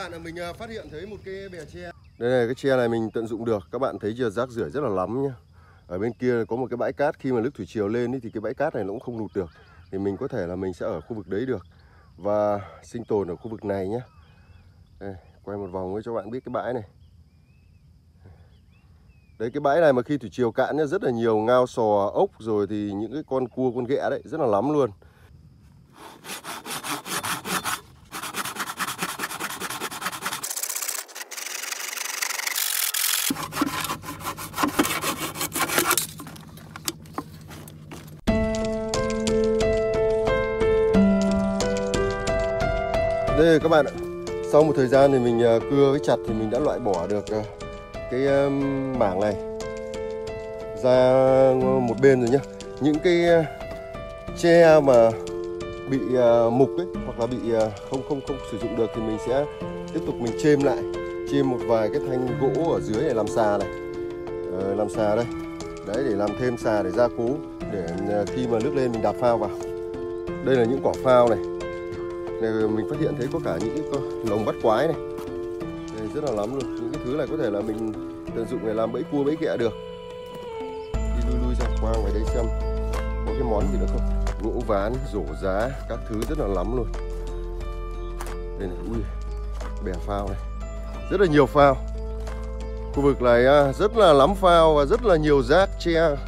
bạn là mình phát hiện thấy một cái bè tre. Đây này, cái tre này mình tận dụng được. Các bạn thấy chưa, rác rưởi rất là lắm nhá. Ở bên kia có một cái bãi cát, khi mà nước thủy triều lên thì cái bãi cát này nó cũng không lụt được. Thì mình có thể là mình sẽ ở khu vực đấy được và sinh tồn ở khu vực này nhé. Đây, quay một vòng cho các bạn biết cái bãi này. Đấy, cái bãi này mà khi thủy triều cạn nhá, rất là nhiều ngao, sò, ốc rồi thì những cái con cua, con ghẹ đấy, rất là lắm luôn. Đây các bạn ạ, sau một thời gian thì mình cưa với chặt thì mình đã loại bỏ được cái mảng này ra một bên rồi nhá. Những cái tre mà bị mục ấy, hoặc là bị không sử dụng được thì mình sẽ tiếp tục mình chêm lại, chêm một vài cái thanh gỗ ở dưới để làm xà này, làm xà đây, đấy, để làm thêm xà để gia cố, để khi mà nước lên mình đạp phao vào. Đây là những quả phao này. Này, mình phát hiện thấy có cả những cái lồng bắt quái này. Đây, rất là lắm luôn. Những cái thứ này có thể là mình tận dụng để làm bẫy cua, bẫy ghẹ được. Đi lui ra qua ngoài đây xem có cái món gì nữa không. Gỗ ván, rổ giá, các thứ rất là lắm luôn. Đây này, ui, bè phao này, rất là nhiều phao. Khu vực này rất là lắm phao và rất là nhiều rác tre.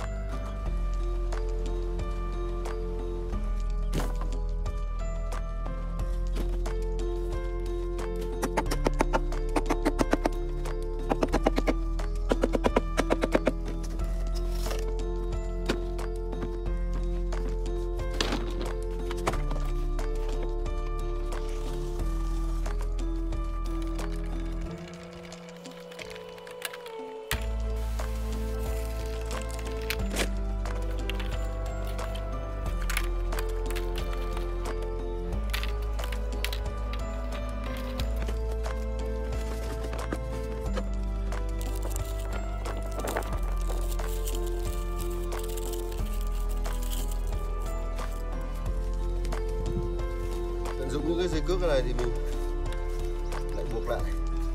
Dùng những cái dây cước này thì mình lại buộc lại.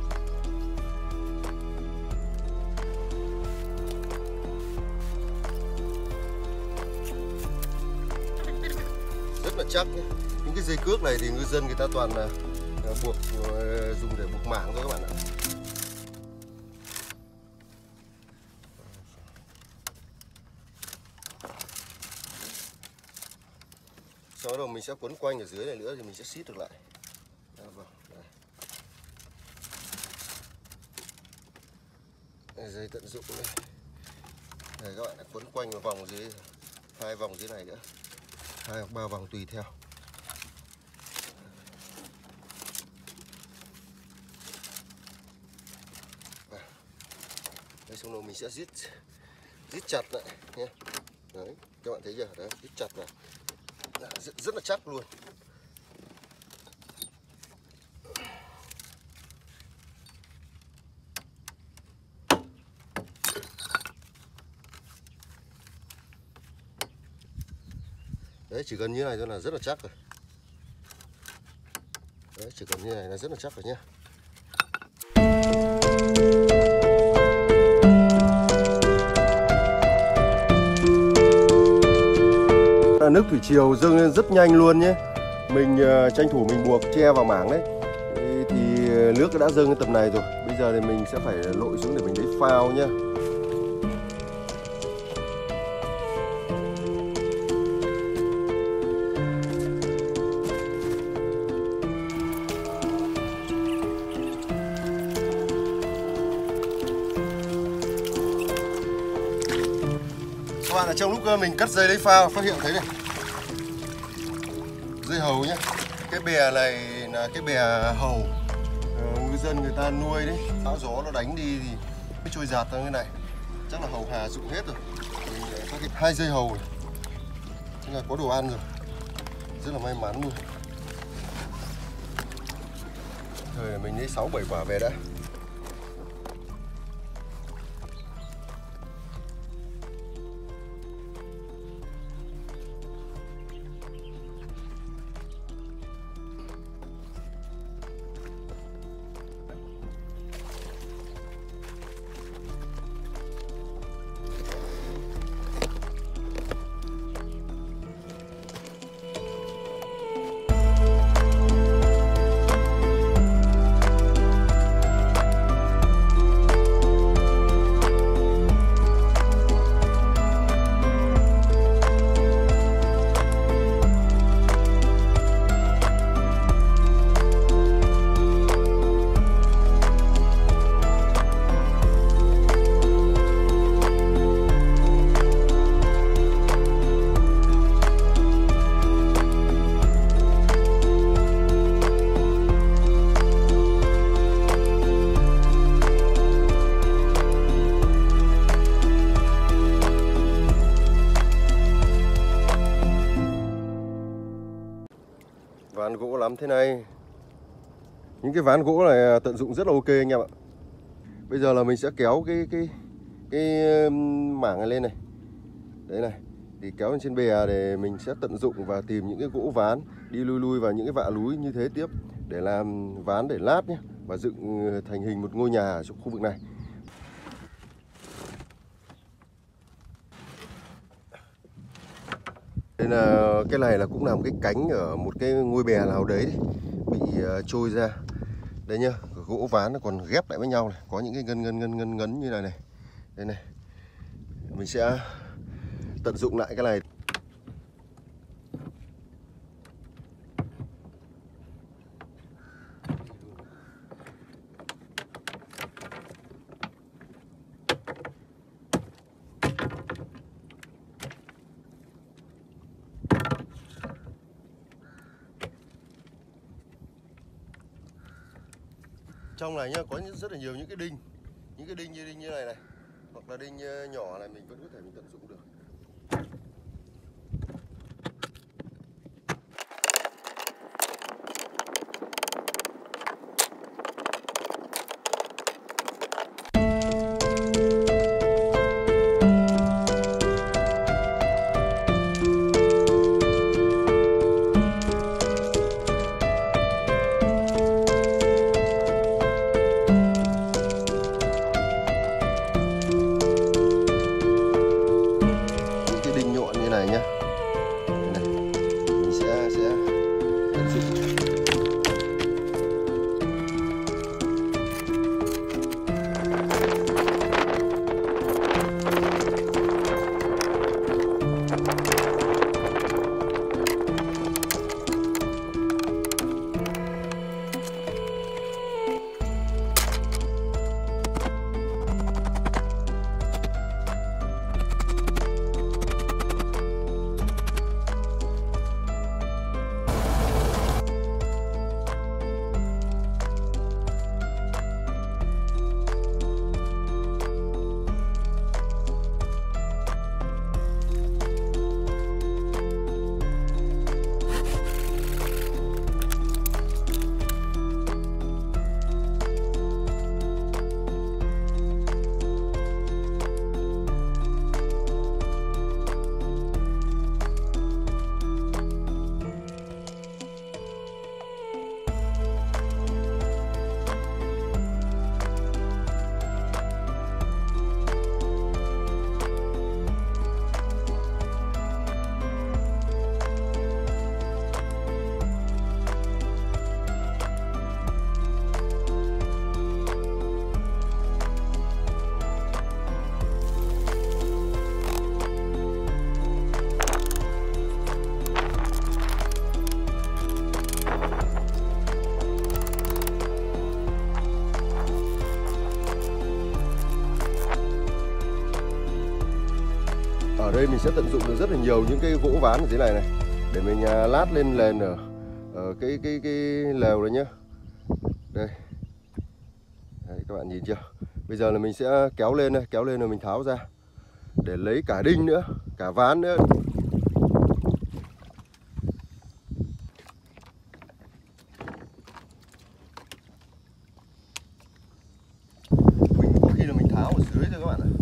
Rất là chắc nhé. Những cái dây cước này thì ngư dân người ta toàn là buộc, dùng để buộc mảng thôi các bạn ạ. Sau đó mình sẽ quấn quanh ở dưới này nữa thì mình sẽ xít được lại. Đây, dây tận dụng đây. Đây các bạn đã quấn quanh một vòng dưới, 2 vòng dưới này nữa, 2 hoặc 3 vòng tùy theo. Đây, xong rồi mình sẽ rít chặt lại nhé. Đấy, các bạn thấy chưa? Đấy, rít chặt vào. Rất là chắc luôn. Đấy, chỉ cần như này thôi là rất là chắc rồi. Đấy, chỉ cần như này là rất là chắc rồi nhé. Nước thủy triều dâng lên rất nhanh luôn nhé. Mình tranh thủ mình buộc tre vào mảng đấy. Thì nước đã dâng lên tầm này rồi. Bây giờ thì mình sẽ phải lội xuống để mình lấy phao nhé. Các bạn, ở trong lúc mình cắt dây lấy phao phát hiện thấy này, dây hầu nhé. Cái bè này là cái bè hầu, ngư dân người ta nuôi đấy. Bão gió nó đánh đi thì mới trôi giạt ra cái này. Chắc là hầu hà dụng hết rồi. Mình phát hiện 2 dây hầu này, tức là có đồ ăn rồi. Rất là may mắn luôn. Rồi mình lấy 6-7 quả về đã. ván gỗ lắm thế này. Những cái ván gỗ này tận dụng rất là ok anh em ạ. Bây giờ là mình sẽ kéo cái mảng này lên này. Đấy này. Thì kéo lên trên bè để mình sẽ tận dụng và tìm những cái gỗ ván đi lui vào những cái vạ núi như thế tiếp để làm ván để lát nhé, và dựng thành hình một ngôi nhà ở trong khu vực này. Đây là cái này là cũng là một cái cánh ở một cái ngôi bè nào đấy bị trôi ra. Đấy nhá, gỗ ván nó còn ghép lại với nhau này, có những cái ngấn như này. Đây này. Mình sẽ tận dụng lại cái này. Trong này nhá có rất là nhiều những cái đinh như này này, hoặc là đinh nhỏ này mình vẫn có thể mình tận dụng được. Ở đây mình sẽ tận dụng được rất là nhiều những cái gỗ ván ở dưới này này để mình lát lên nền ở cái lều này nhá. Đây. Đấy, các bạn nhìn chưa? Bây giờ là mình sẽ kéo lên đây, kéo lên rồi mình tháo ra để lấy cả đinh nữa, cả ván nữa. Có khi là mình tháo ở dưới thôi các bạn ạ.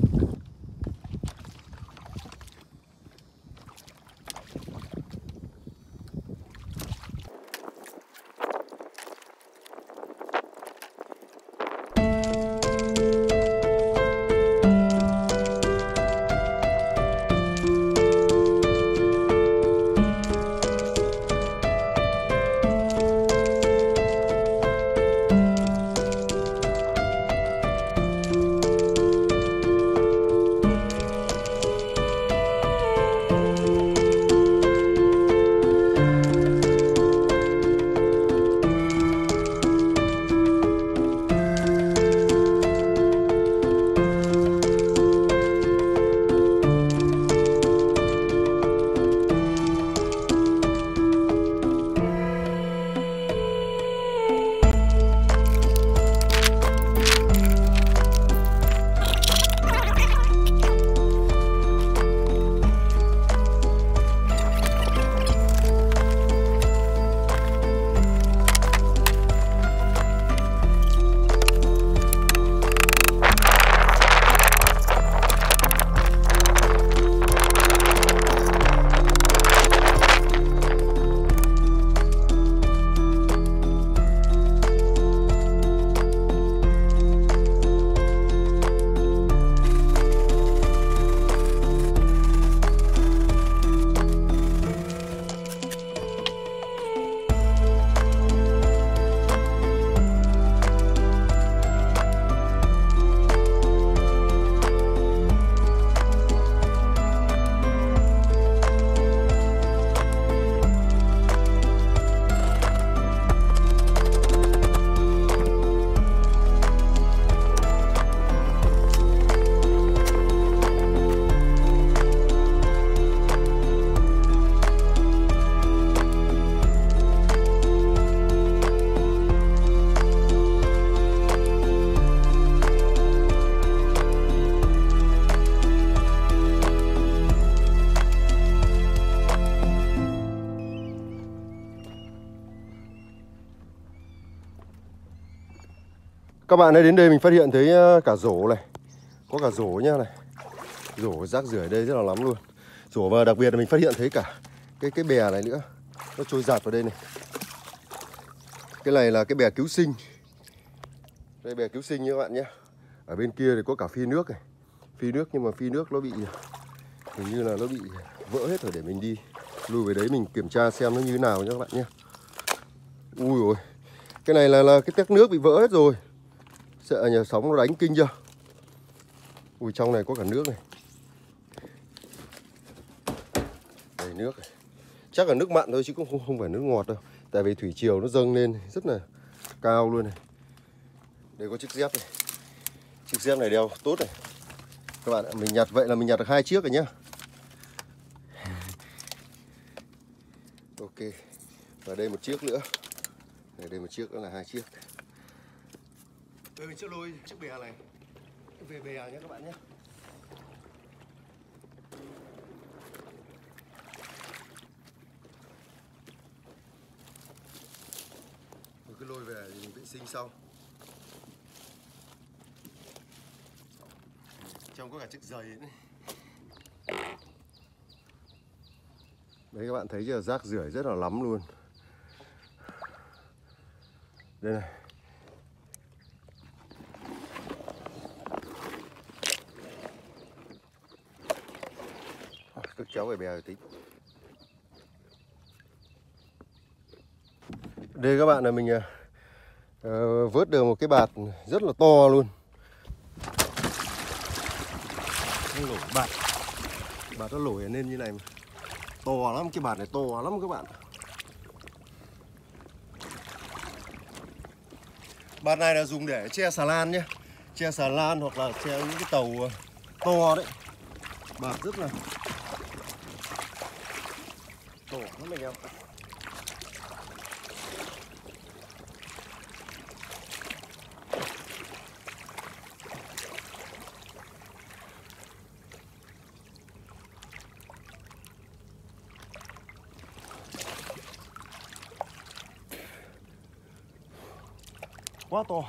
Các bạn hãy đến đây mình phát hiện thấy cả rổ này. Có cả rổ nhá này. Rổ rác rưởi đây rất là lắm luôn. Rổ và đặc biệt là mình phát hiện thấy cả cái bè này nữa. Nó trôi dạt vào đây này. Cái này là cái bè cứu sinh. Đây bè cứu sinh nha các bạn nhé. Ở bên kia thì có cả phi nước này. Phi nước nhưng mà phi nước nó bị hình như là nó bị vỡ hết rồi, để mình đi lui về đấy mình kiểm tra xem nó như thế nào nhé các bạn nhé. Ui ôi, cái này là cái tét nước bị vỡ hết rồi. Sợ nhờ sóng nó đánh kinh chưa. Ui, trong này có cả nước này. Đây nước này. Chắc là nước mặn thôi chứ cũng không phải nước ngọt đâu. Tại vì thủy triều nó dâng lên rất là cao luôn này. Đây có chiếc dép này. Chiếc dép này đeo tốt này. Các bạn ạ, mình nhặt vậy là mình nhặt được 2 chiếc rồi nhá. Ok. Và đây một chiếc nữa. Đây một chiếc nữa là 2 chiếc. Đây mình sẽ lôi chiếc bè này về bè nhé các bạn nhé. Mình cứ lôi về thì mình vệ sinh sau. Trong có cả chiếc giày ấy này. Đấy các bạn thấy chưa, rác rưởi rất là lắm luôn. Đây này. Cứ kéo về bè rồi tí. Đây các bạn là mình vớt được một cái bạt rất là to luôn. Nó nổi bạt. Bạt nó nổi lên như này mà. To lắm, cái bạt này to lắm các bạn. Bạt này là dùng để che xà lan nhé. Che xà lan hoặc là che những cái tàu to đấy. Bạt rất là to lắm anh em. Quá to.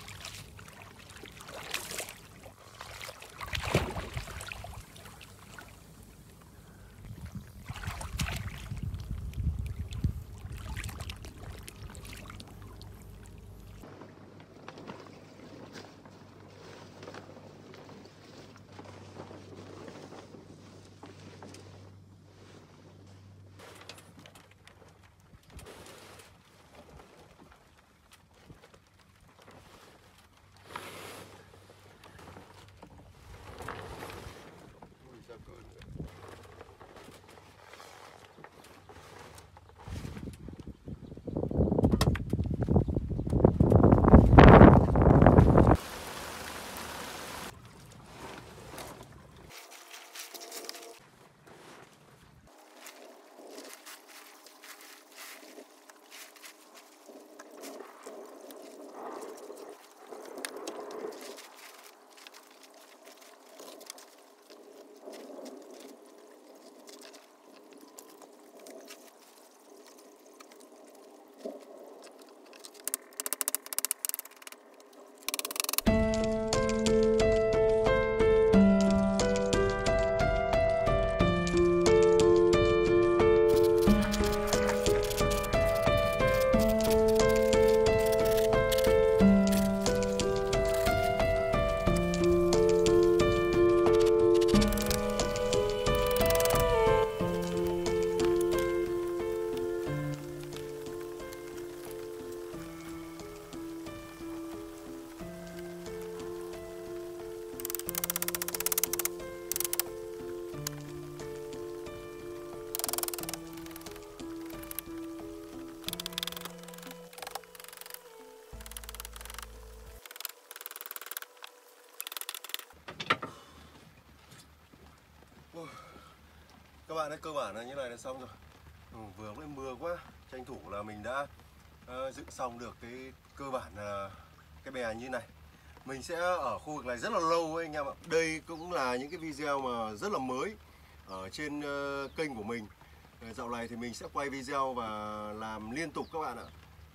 Các bạn ơi, cơ bản là như này là xong rồi. Vừa mới mưa quá, tranh thủ là mình đã dựng xong được cái cơ bản cái bè như này. Mình sẽ ở khu vực này rất là lâu ấy anh em ạ. Đây cũng là những cái video mà rất là mới ở trên kênh của mình. Dạo này thì mình sẽ quay video và làm liên tục các bạn ạ.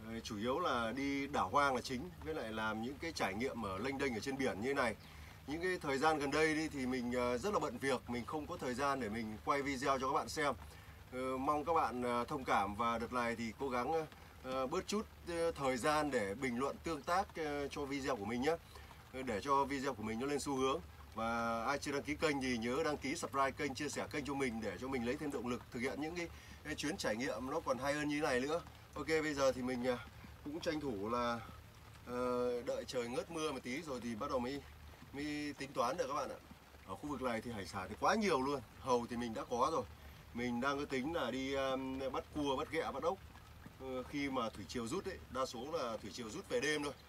chủ yếu là đi đảo hoang là chính, với lại làm những cái trải nghiệm ở lênh đênh ở trên biển như này. Những cái thời gian gần đây đi thì mình rất là bận việc, mình không có thời gian để mình quay video cho các bạn xem. Mong các bạn thông cảm, và đợt này thì cố gắng bớt chút thời gian để bình luận tương tác cho video của mình nhé, để cho video của mình nó lên xu hướng. Và ai chưa đăng ký kênh thì nhớ đăng ký, subscribe kênh, chia sẻ kênh cho mình để cho mình lấy thêm động lực thực hiện những cái chuyến trải nghiệm nó còn hay hơn như thế này nữa. Ok, bây giờ thì mình cũng tranh thủ là đợi trời ngớt mưa một tí rồi thì bắt đầu mới tính toán được các bạn ạ. Ở khu vực này thì hải sản thì quá nhiều luôn. Hầu thì mình đã có rồi. Mình đang có tính là đi bắt cua, bắt ghẹ, bắt ốc khi mà thủy triều rút ấy, đa số là thủy triều rút về đêm thôi.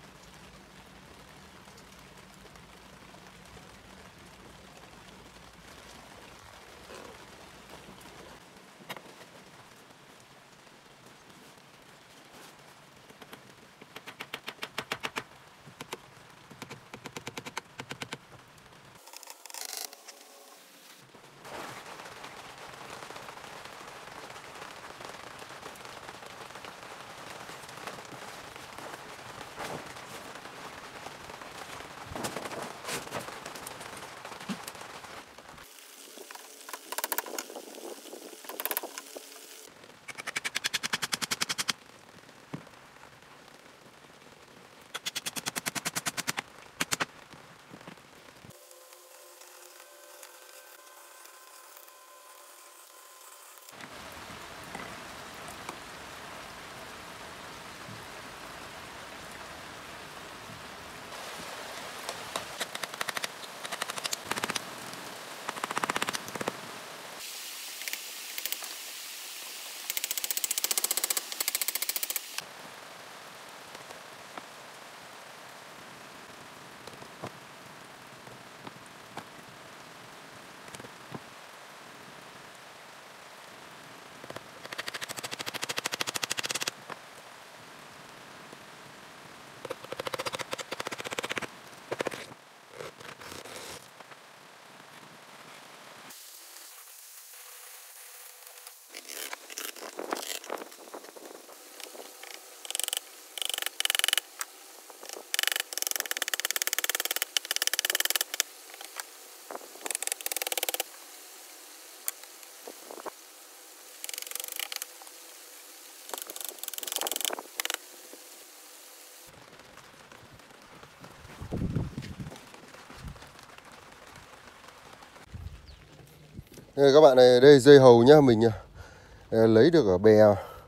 Các bạn này, đây dây hầu nhá, mình lấy được ở bè,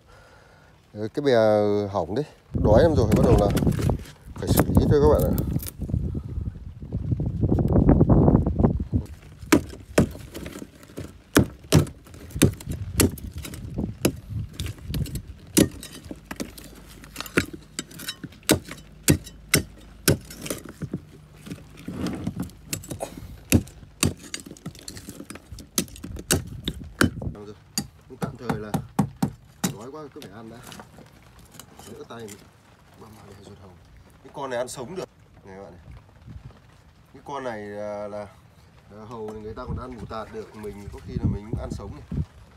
cái bè hỏng đấy, đói lắm rồi, bắt đầu là phải xử lý thôi các bạn ạ. Tạm thời là đói quá cứ phải ăn đã, đỡ tay băm vào để ruột hầu. Cái con này ăn sống được này các bạn này. Cái con này là hầu thì người ta còn ăn mù tạt được, mình có khi là mình cũng ăn sống này.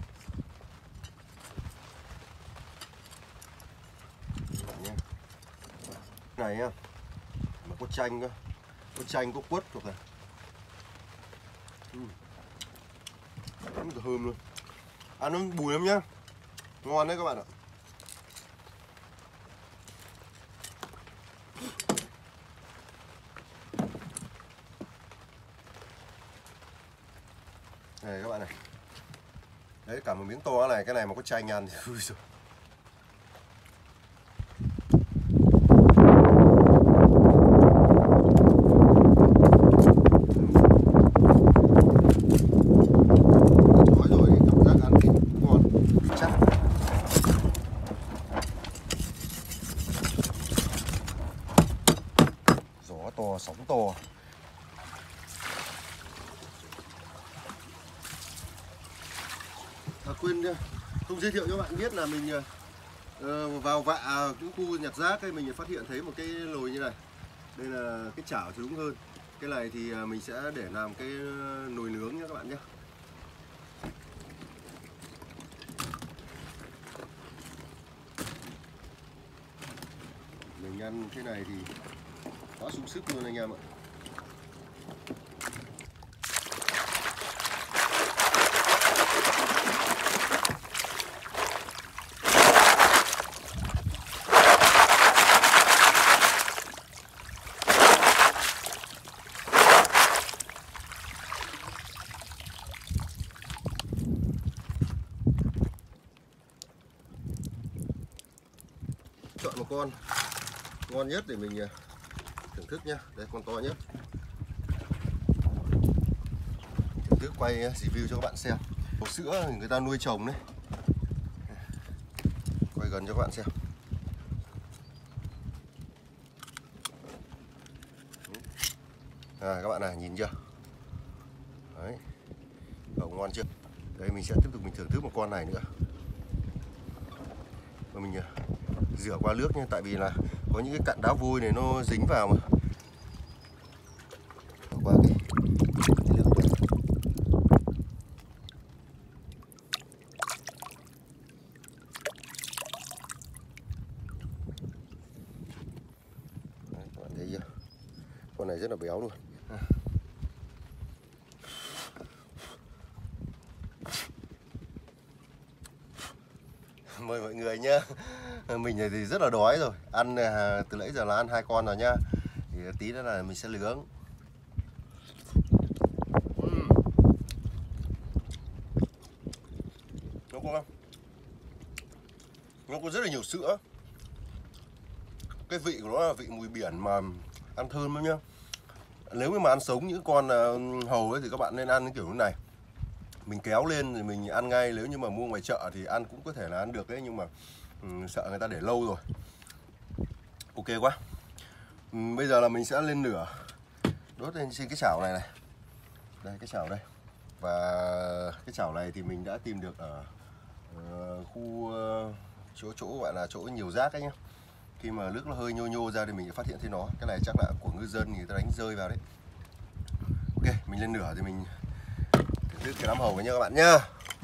Này nhá, mà có chanh cơ, có chanh, có quất thuộc này, rất là thơm luôn, ăn nó bùi lắm nhá, ngon đấy các bạn ạ. Đây các bạn này, đấy cả một miếng to này, cái này mà có chanh ăn thì vui rồi. To, sóng to. Quên không giới thiệu cho bạn biết là mình vào vạ những khu nhặt rác ấy, mình phát hiện thấy một cái nồi như này. Đây là cái chảo thì đúng hơn. Cái này thì mình sẽ để làm cái nồi nướng nhé các bạn nhé. ăn thế này thì quá sung sức luôn anh em ạ. Chọn một con ngon nhất để mình thưởng thức nhá. Đây con to nhất. Thưởng thức quay review cho các bạn xem. Bò sữa người ta nuôi trồng đấy. Quay gần cho các bạn xem. Các bạn này nhìn chưa? Đấy. Bầu ngon chưa? Đây mình sẽ tiếp tục mình thưởng thức một con này nữa. Và mình rửa qua nước nha, tại vì là có những cái cặn đá vôi này nó dính vào mà. Qua cái lượng này. Đấy, các bạn thấy chưa? Con này rất là béo luôn. Mời mọi người nhá. Mình thì rất là đói rồi. Ăn từ nãy giờ là ăn 2 con rồi nhá. Thì tí nữa là mình sẽ nướng. Nó có rất là nhiều sữa. Cái vị của nó là vị mùi biển mà ăn thơm lắm nhá. Nếu như mà ăn sống những con hầu ấy thì các bạn nên ăn cái kiểu như này. Mình kéo lên thì mình ăn ngay. Nếu như mà mua ngoài chợ thì ăn cũng có thể là ăn được đấy, nhưng mà sợ người ta để lâu rồi. Ok quá. Bây giờ là mình sẽ lên lửa, đốt lên trên cái chảo này này. Đây cái chảo đây. Và cái chảo này thì mình đã tìm được ở khu chỗ gọi là chỗ nhiều rác ấy nhá. Khi mà nước nó hơi nhô nhô ra thì mình phát hiện thấy nó. Cái này chắc là của ngư dân, người ta đánh rơi vào đấy. Ok, mình lên lửa thì mình thưởng thức cái nắm hầu với nha các bạn nhá.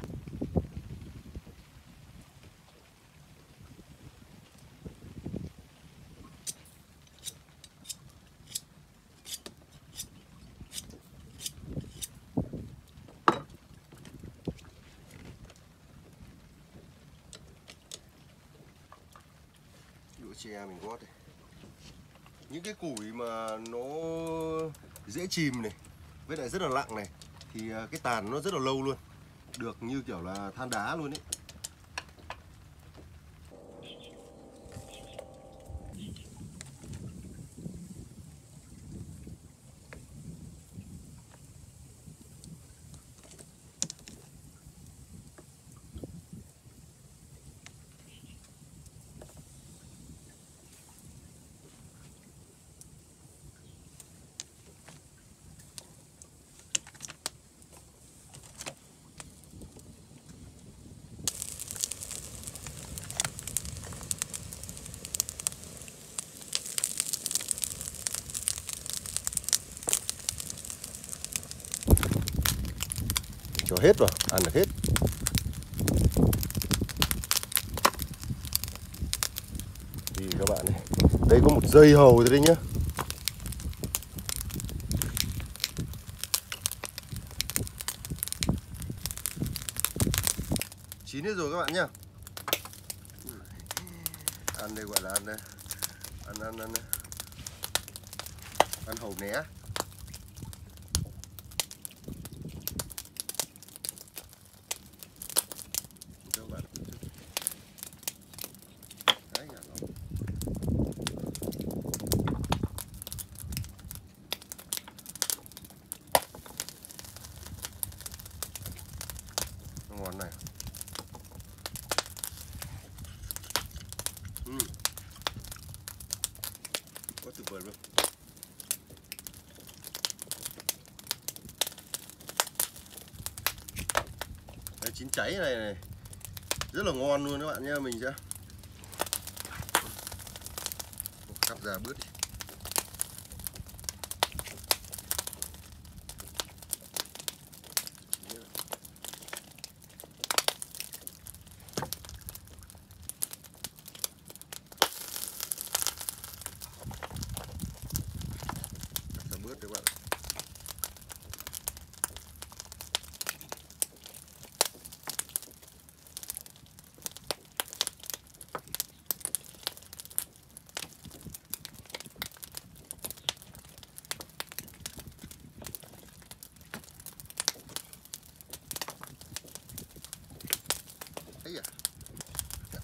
Đũa tre mình gót đây. Những cái củi mà nó dễ chìm này, với lại rất là nặng này, thì cái tàn nó rất là lâu luôn. Được như kiểu là than đá luôn ấy. Cho hết vào, ăn được hết. Thì các bạn này, đây có một dây hầu rồi đấy nhá. Chín hết rồi các bạn nhá. Ăn đây gọi là ăn hầu né. Ngon này. Quá tuyệt vời luôn. Đấy, chín cháy này rất là ngon luôn các bạn nhé. Mình sẽ cắt ra bớt đi.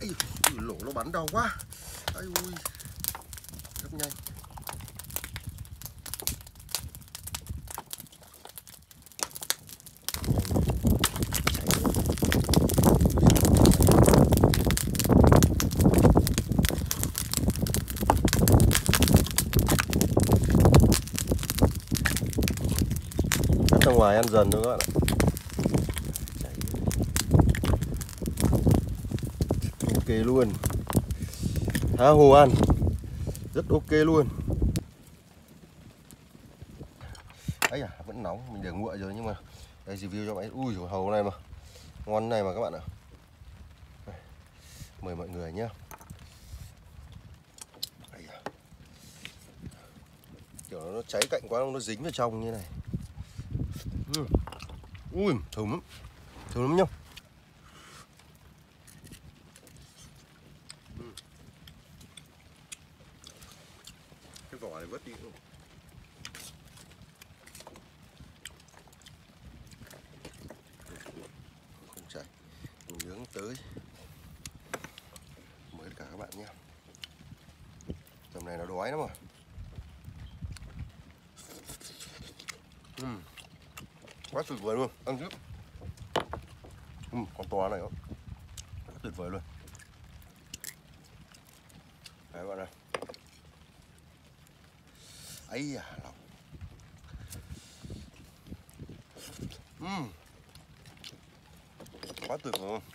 Ây, lỗ nó bắn đau quá. Ây ui, rất nhanh. Cắt ra ngoài ăn dần thôi các bạn ạ. Ok luôn. Tha hồ ăn. Rất ok luôn. Ấy à, vẫn nóng, mình để nguội rồi nhưng mà đây review cho bạn. Ui dồi, hàu này mà. Ngon này mà các bạn ạ. Mời mọi người nhé. Kiểu nó cháy cạnh quá, nó dính vào trong như này. Ui, thơm lắm. Thơm lắm nhá. Cái vỏ này vớt đi luôn. Không chảy. Mình nướng tới. Mời tất cả các bạn nhé. Tầm này nó đói lắm rồi. Quá tuyệt vời luôn, ăn trước. Con to này không? Quá tuyệt vời luôn. Đấy các bạn ơi. Ấy à, lòng. Quá tuyệt vời luôn.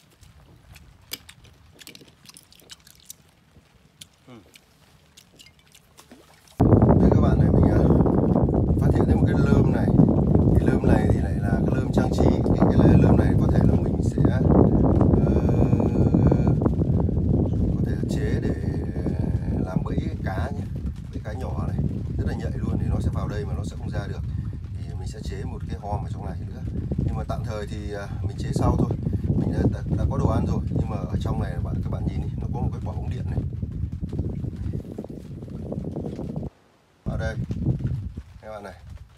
Đây các bạn này, mình phát hiện thêm một cái lơm này. Cái lơm này thì lại là cái lơm trang trí. Cái lơm này có thể là mình sẽ có thể chế để làm bẫy cá nhé. Bẫy cá nhỏ này rất là nhạy luôn, thì nó sẽ vào đây mà nó sẽ không ra được. Thì mình sẽ chế một cái hòm ở trong này nữa. Nhưng mà tạm thời thì mình chế sau thôi. Mình đã có đồ ăn rồi, nhưng mà ở trong này các bạn nhìn đi, nó có một cái quả ống điện này. Ở đây các bạn này.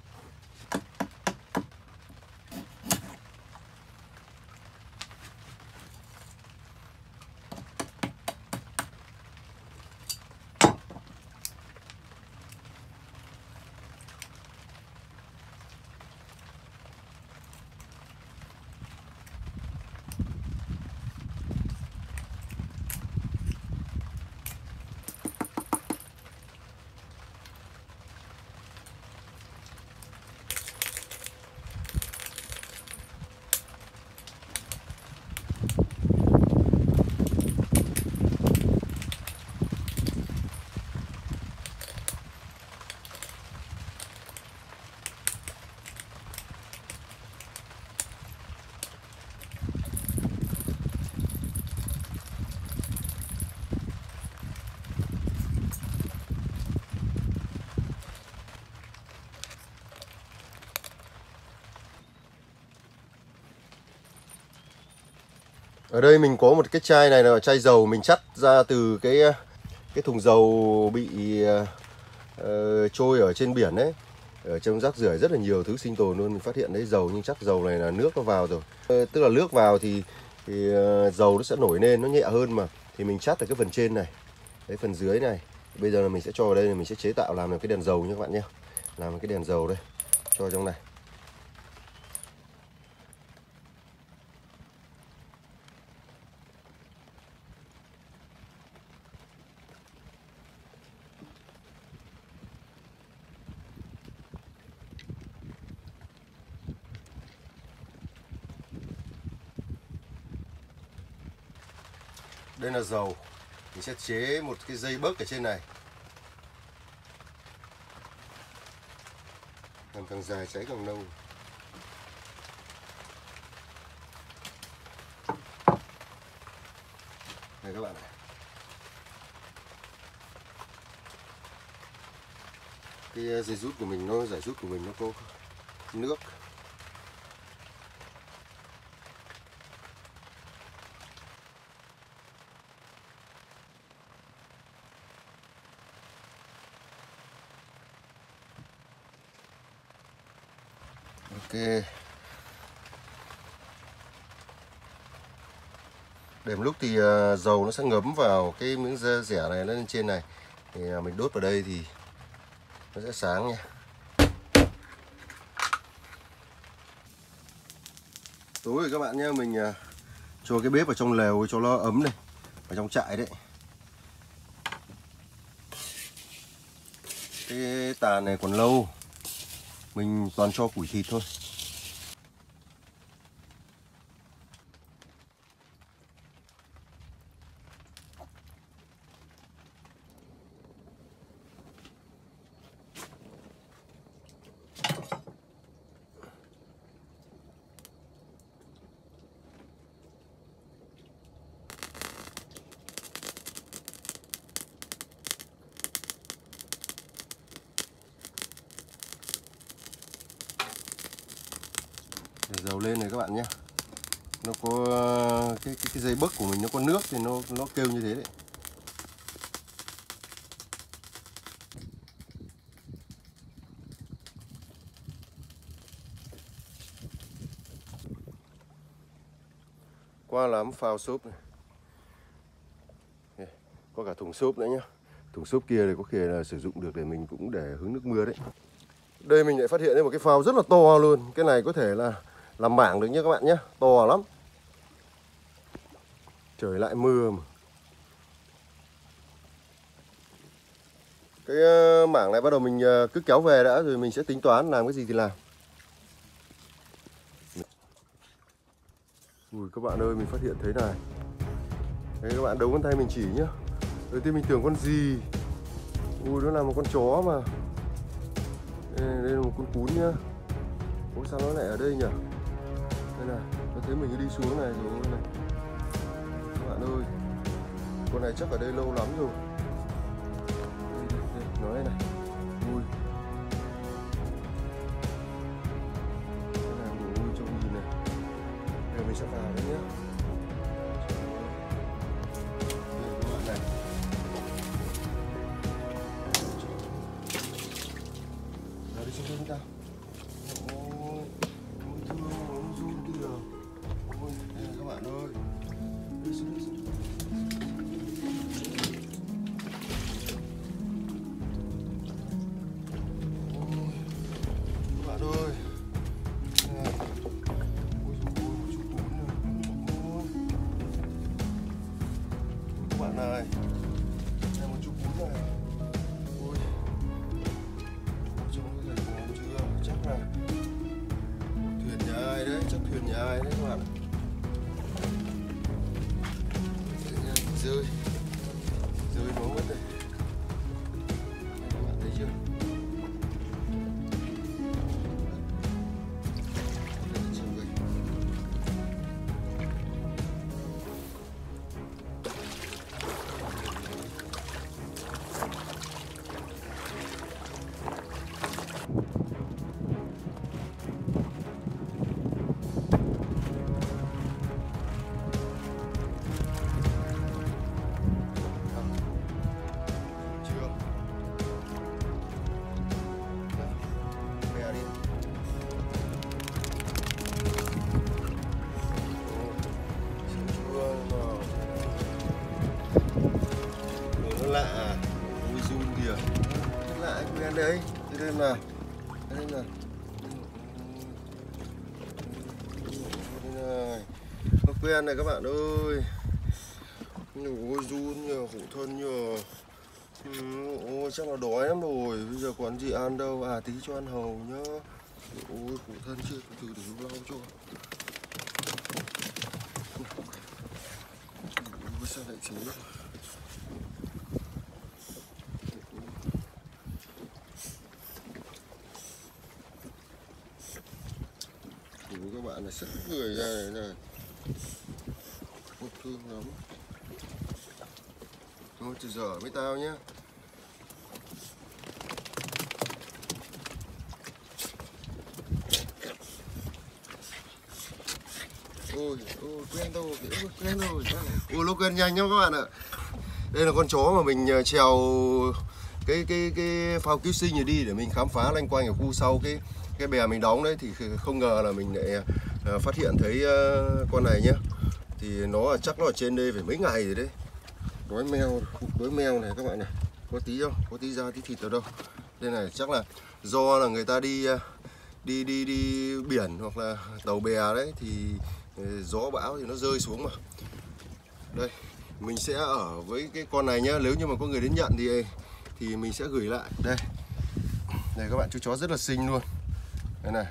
Ở đây mình có một cái chai này là chai dầu mình chắt ra từ cái thùng dầu bị trôi ở trên biển đấy. Ở trong rác rưởi rất là nhiều thứ sinh tồn luôn, mình phát hiện đấy dầu, nhưng chắc dầu này là nước nó vào rồi. Tức là nước vào thì dầu nó sẽ nổi lên, nó nhẹ hơn mà. Thì mình chắt ở cái phần trên này, đấy phần dưới này. Bây giờ là mình sẽ cho vào đây, mình sẽ chế tạo làm được cái đèn dầu nha các bạn nhé. Làm một cái đèn dầu đây, cho trong này. Đây là dầu. Mình sẽ chế một cái dây bấc ở trên này. Làm càng dài cháy càng lâu. Đây các bạn này. Cái dây rút của mình, nó giải rút của mình nó có nước. Ok. Để một lúc thì dầu nó sẽ ngấm vào cái miếng rẻ này lên trên này, thì mình đốt vào đây thì nó sẽ sáng nha. Tối rồi các bạn nhé, mình cho cái bếp vào trong lều cho nó ấm này, ở trong trại đấy. Cái tàn này còn lâu, mình toàn cho củi thịt thôi. Để dầu lên này các bạn nhé. Nó có cái dây bấc của mình nó có nước thì nó kêu như thế đấy. Qua làm phao xốp này. Có cả thùng xốp nữa nhá. Thùng xốp kia thì có khi là sử dụng được để mình cũng để hứng nước mưa đấy. Đây mình lại phát hiện ra một cái phao rất là to luôn. Cái này có thể là làm mảng được nhé các bạn nhé. To lắm. Trời lại mưa mà. Cái mảng này bắt đầu mình cứ kéo về đã, rồi mình sẽ tính toán làm cái gì thì làm. Ui các bạn ơi, mình phát hiện thấy này. Đấy các bạn, đầu ngón tay mình chỉ nhá. Đầu tiên mình tưởng con gì. Ui nó là một con chó mà. Đây là một con cún nhá. Ủa sao nó lại ở đây nhỉ? Đây này, nó thấy mình đi xuống này rồi này. Các bạn ơi, con này chắc ở đây lâu lắm rồi. Đây, nó đây này. Ui. Đây này, ui cho nhìn này. Bây giờ mình sẽ vào đấy nhá. Đây các bạn này. Vào đi xuống đây ta. Ôi, thương nó run kìa. Ôi, đây các bạn ơi. Đi xuống, đi xuống. Ôi, các bạn ơi. Ôi, chú cún này. Ôi. Các bạn này. Đây một chú cún này. Ôi. Trông cái này ngon chưa? Chắc là thuyền nhà ai đấy, chắc thuyền nhà ai đấy các bạn. Rơi nó mất đây. Các bạn thấy chưa? Lạ, ui run kìa, lạ quen đấy, đây là, đây là, nó quen này các bạn ơi, ôi run nhờ, khổ thân nhờ, ôi chắc là đói lắm rồi, bây giờ còn gì ăn đâu, à tí cho ăn hầu nhá, ôi khổ thân chưa, từ từ lau cho, ôi sao lại thế? Các bạn này sức người ra này này, thương lắm. Thôi từ giờ với tao nhé. Ôi quen rồi, quen rồi. Ôi nó quen nhanh lắm các bạn ạ. Đây là con chó mà mình trèo cái phao cứu sinh này đi để mình khám phá loanh quanh ở khu sau cái bè mình đóng đấy, thì không ngờ là mình lại phát hiện thấy con này nhé. thì nó chắc nó ở trên đây phải mấy ngày rồi đấy. Đói meo này các bạn này, có tí không, có tí da tí thịt ở đâu. Đây này chắc là do là người ta đi biển hoặc là tàu bè đấy thì gió bão thì nó rơi xuống mà. Đây mình sẽ ở với cái con này nhá, nếu như mà có người đến nhận thì mình sẽ gửi lại. Đây các bạn, chú chó rất là xinh luôn. Đây này.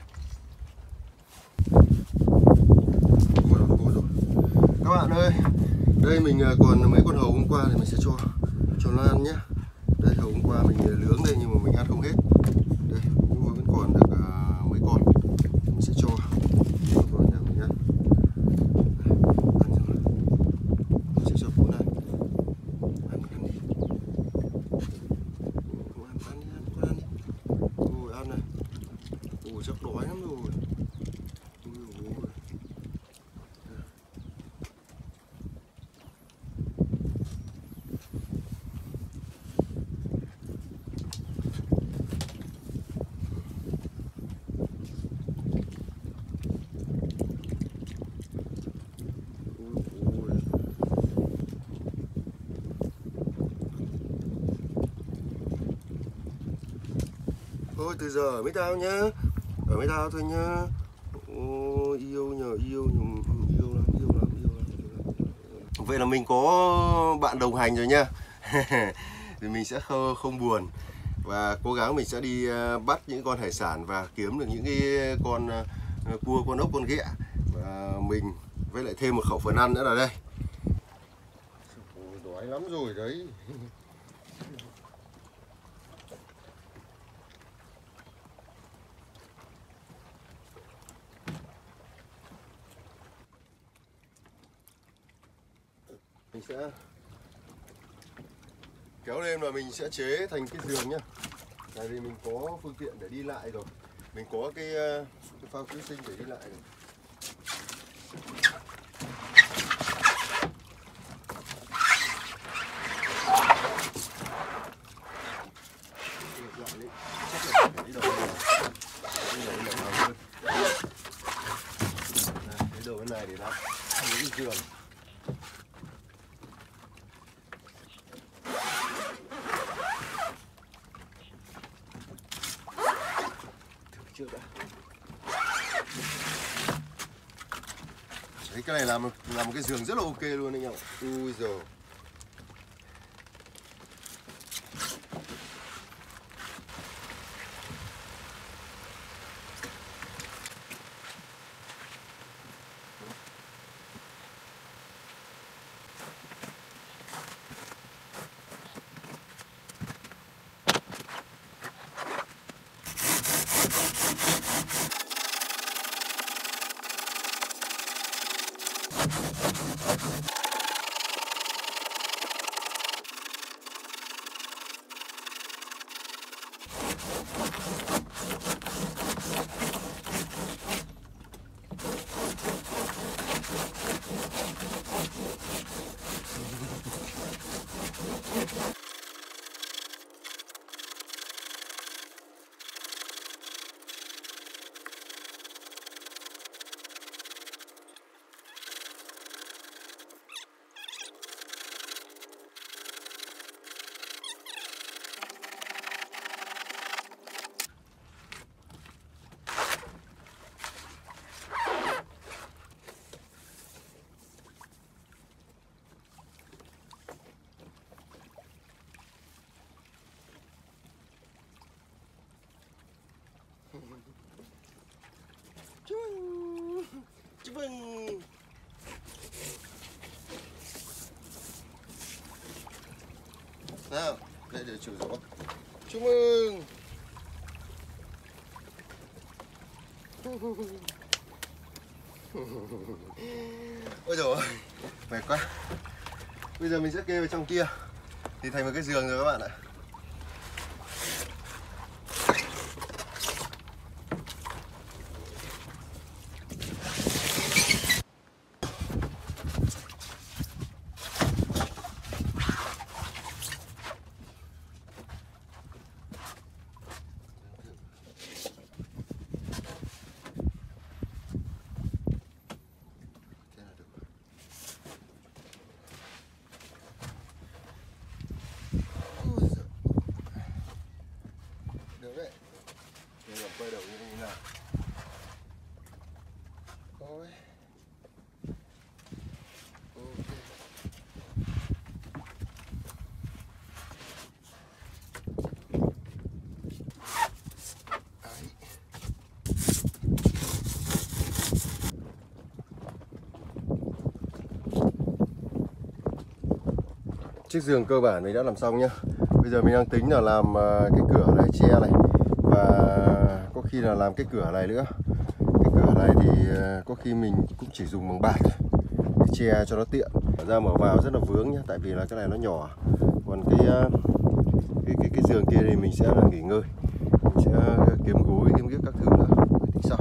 Ôi rồi. Các bạn ơi, đây mình còn mấy con hầu hôm qua thì mình sẽ cho nó ăn nhé. Đây hầu hôm qua mình nướng đây nhưng mà mình ăn không hết. Đây vẫn còn được mấy con, mình sẽ cho vào nhà mình ăn. Ăn rồi. Mình sẽ cho con ăn đi. Ăn đi. Ăn đi. Ôi ăn này. Ôi chắc đói lắm rồi. Thôi từ giờ ở với tao nhá, ở với tao thôi nhá. Ôi, yêu lắm. Vậy là mình có bạn đồng hành rồi nha. Thì mình sẽ không buồn và cố gắng mình sẽ đi bắt những con hải sản và kiếm được những cái con cua, con ốc, con ghẹ, và mình với lại thêm một khẩu phần ăn nữa là đây. Ôi, đói lắm rồi đấy. Mình sẽ kéo lên và mình sẽ chế thành cái giường nhá. Tại vì mình có phương tiện để đi lại rồi, mình có cái phao cứu sinh để đi lại rồi. Cái đồ này để lắp những cái giường. Trước đã. Đấy, cái này là một cái giường rất là ok luôn anh em ạ. Ui giời. Chúc mừng. Nào, đây để chủ gió. Chúc mừng. Ôi dồi ôi, mệt quá. Bây giờ mình sẽ kê vào trong kia thì thành một cái giường rồi các bạn ạ. Chiếc giường cơ bản mình đã làm xong nhá. Bây giờ mình đang tính là làm cái cửa này, che này, và có khi là làm cái cửa này nữa. Cái cửa này thì có khi mình cũng chỉ dùng bằng bạt để che cho nó tiện. Mở ra mở vào rất là vướng nhá, tại vì là cái này nó nhỏ. Còn cái giường kia thì mình sẽ là nghỉ ngơi, mình sẽ kiếm gối, kiếm ghế các thứ nữa. Tính sau.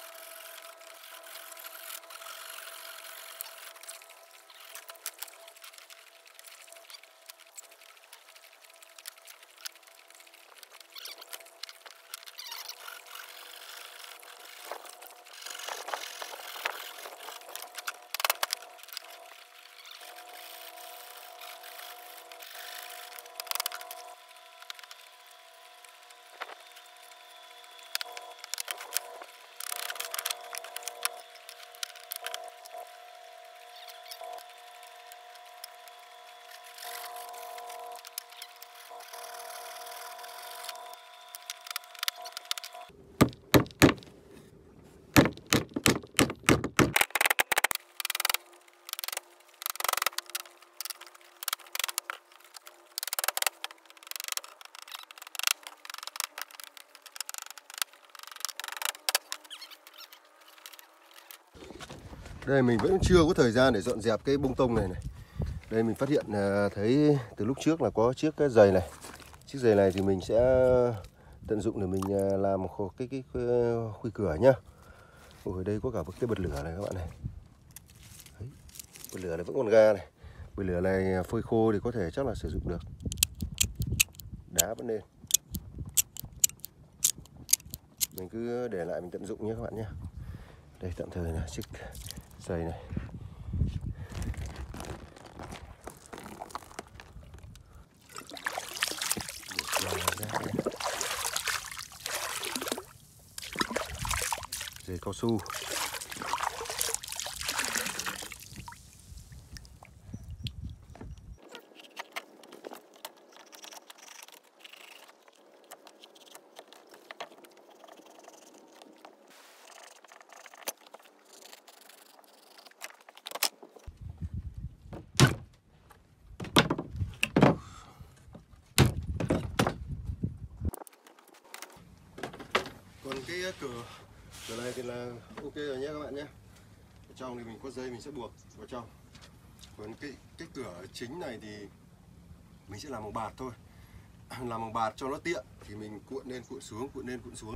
Đây mình vẫn chưa có thời gian để dọn dẹp cái bông tông này này. Đây mình phát hiện thấy từ lúc trước là có chiếc cái giày này. Chiếc giày này thì mình sẽ tận dụng để mình làm cái khuy cửa nhá. Ở đây có cả một cái bật lửa này các bạn này. Đấy, bật lửa này vẫn còn ga này. Bật lửa này phơi khô thì có thể chắc là sử dụng được. Đá vẫn nên. Mình cứ để lại mình tận dụng nhé các bạn nhé. Đây tạm thời là chiếc giày này. Giày cao su. Còn cái cửa này thì là ok rồi nhé các bạn nhé. Ở trong thì mình có dây mình sẽ buộc vào trong. Còn cái cửa chính này thì mình sẽ làm bằng bạt thôi. Làm bằng bạt cho nó tiện thì mình cuộn lên cuộn xuống, cuộn lên cuộn xuống.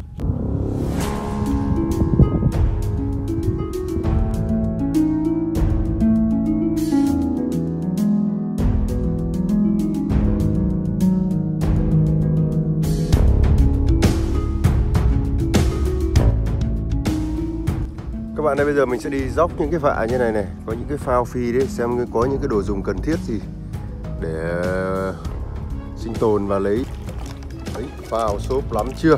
Các bạn ơi, bây giờ mình sẽ đi dốc những cái vại như này này, có những cái phao phi đấy, xem có những cái đồ dùng cần thiết gì để sinh tồn và lấy. Đấy, phao xốp lắm chưa?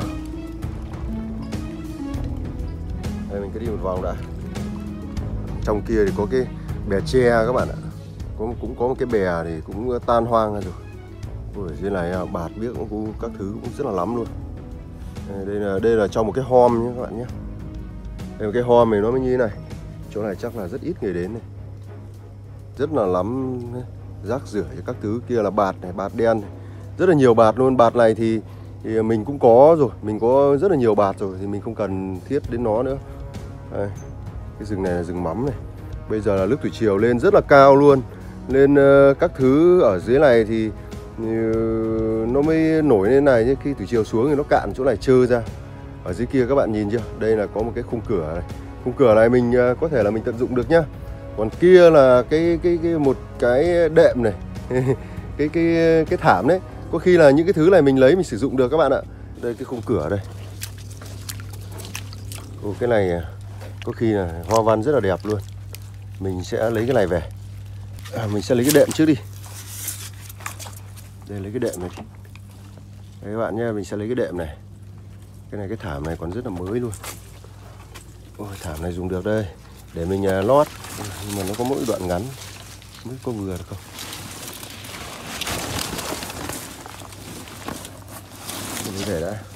Đây mình cứ đi một vòng đã. Trong kia thì có cái bè tre các bạn ạ. Cũng có một cái bè thì cũng tan hoang ra rồi. Ở dưới này bạt biết cũng các thứ cũng rất là lắm luôn. Đây là trong một cái hom nhé các bạn nhé. Đây, cái hom này nó mới như thế này. Chỗ này chắc là rất ít người đến này. Rất là lắm rác rưởi các thứ. Kia là bạt này, bạt đen này. Rất là nhiều bạt luôn. Bạt này thì mình cũng có rồi. Mình có rất là nhiều bạt rồi thì mình không cần thiết đến nó nữa. Đây, cái rừng này là rừng mắm này. Bây giờ là nước thủy triều lên rất là cao luôn. Nên các thứ ở dưới này thì nó mới nổi lên này. Nhưng khi thủy triều xuống thì nó cạn chỗ này trơ ra. Ở dưới kia các bạn nhìn chưa? Đây là có một cái khung cửa này. Khung cửa này mình có thể là mình tận dụng được nhá. Còn kia là một cái đệm này. cái thảm đấy. Có khi là những cái thứ này mình lấy mình sử dụng được các bạn ạ. Đây cái khung cửa đây. Cái này có khi là hoa văn rất là đẹp luôn. Mình sẽ lấy cái này về. Mình sẽ lấy cái đệm trước đi. Đây lấy cái đệm này. Đây các bạn nhé, mình sẽ lấy cái đệm này. Cái thảm này còn rất là mới luôn. Ôi, thảm này dùng được đây. Để mình lót. Nhưng mà nó có mỗi đoạn ngắn. Không biết có vừa được không. Mình để đã.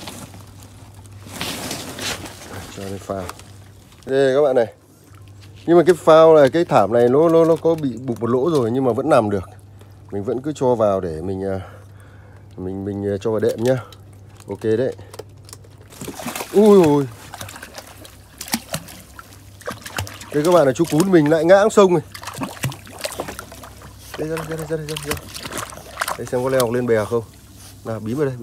Cho lên phao. Đây các bạn này. Nhưng mà cái phao này, cái thảm này nó có bị bục một lỗ rồi nhưng mà vẫn nằm được. Mình vẫn cứ cho vào để mình cho vào đệm nhá. Ok đấy. Ui ui. Đây các bạn là chú cún mình lại ngã sông này. Đây ra đây. Đây xem có leo lên bè không. Nào bím vào đây.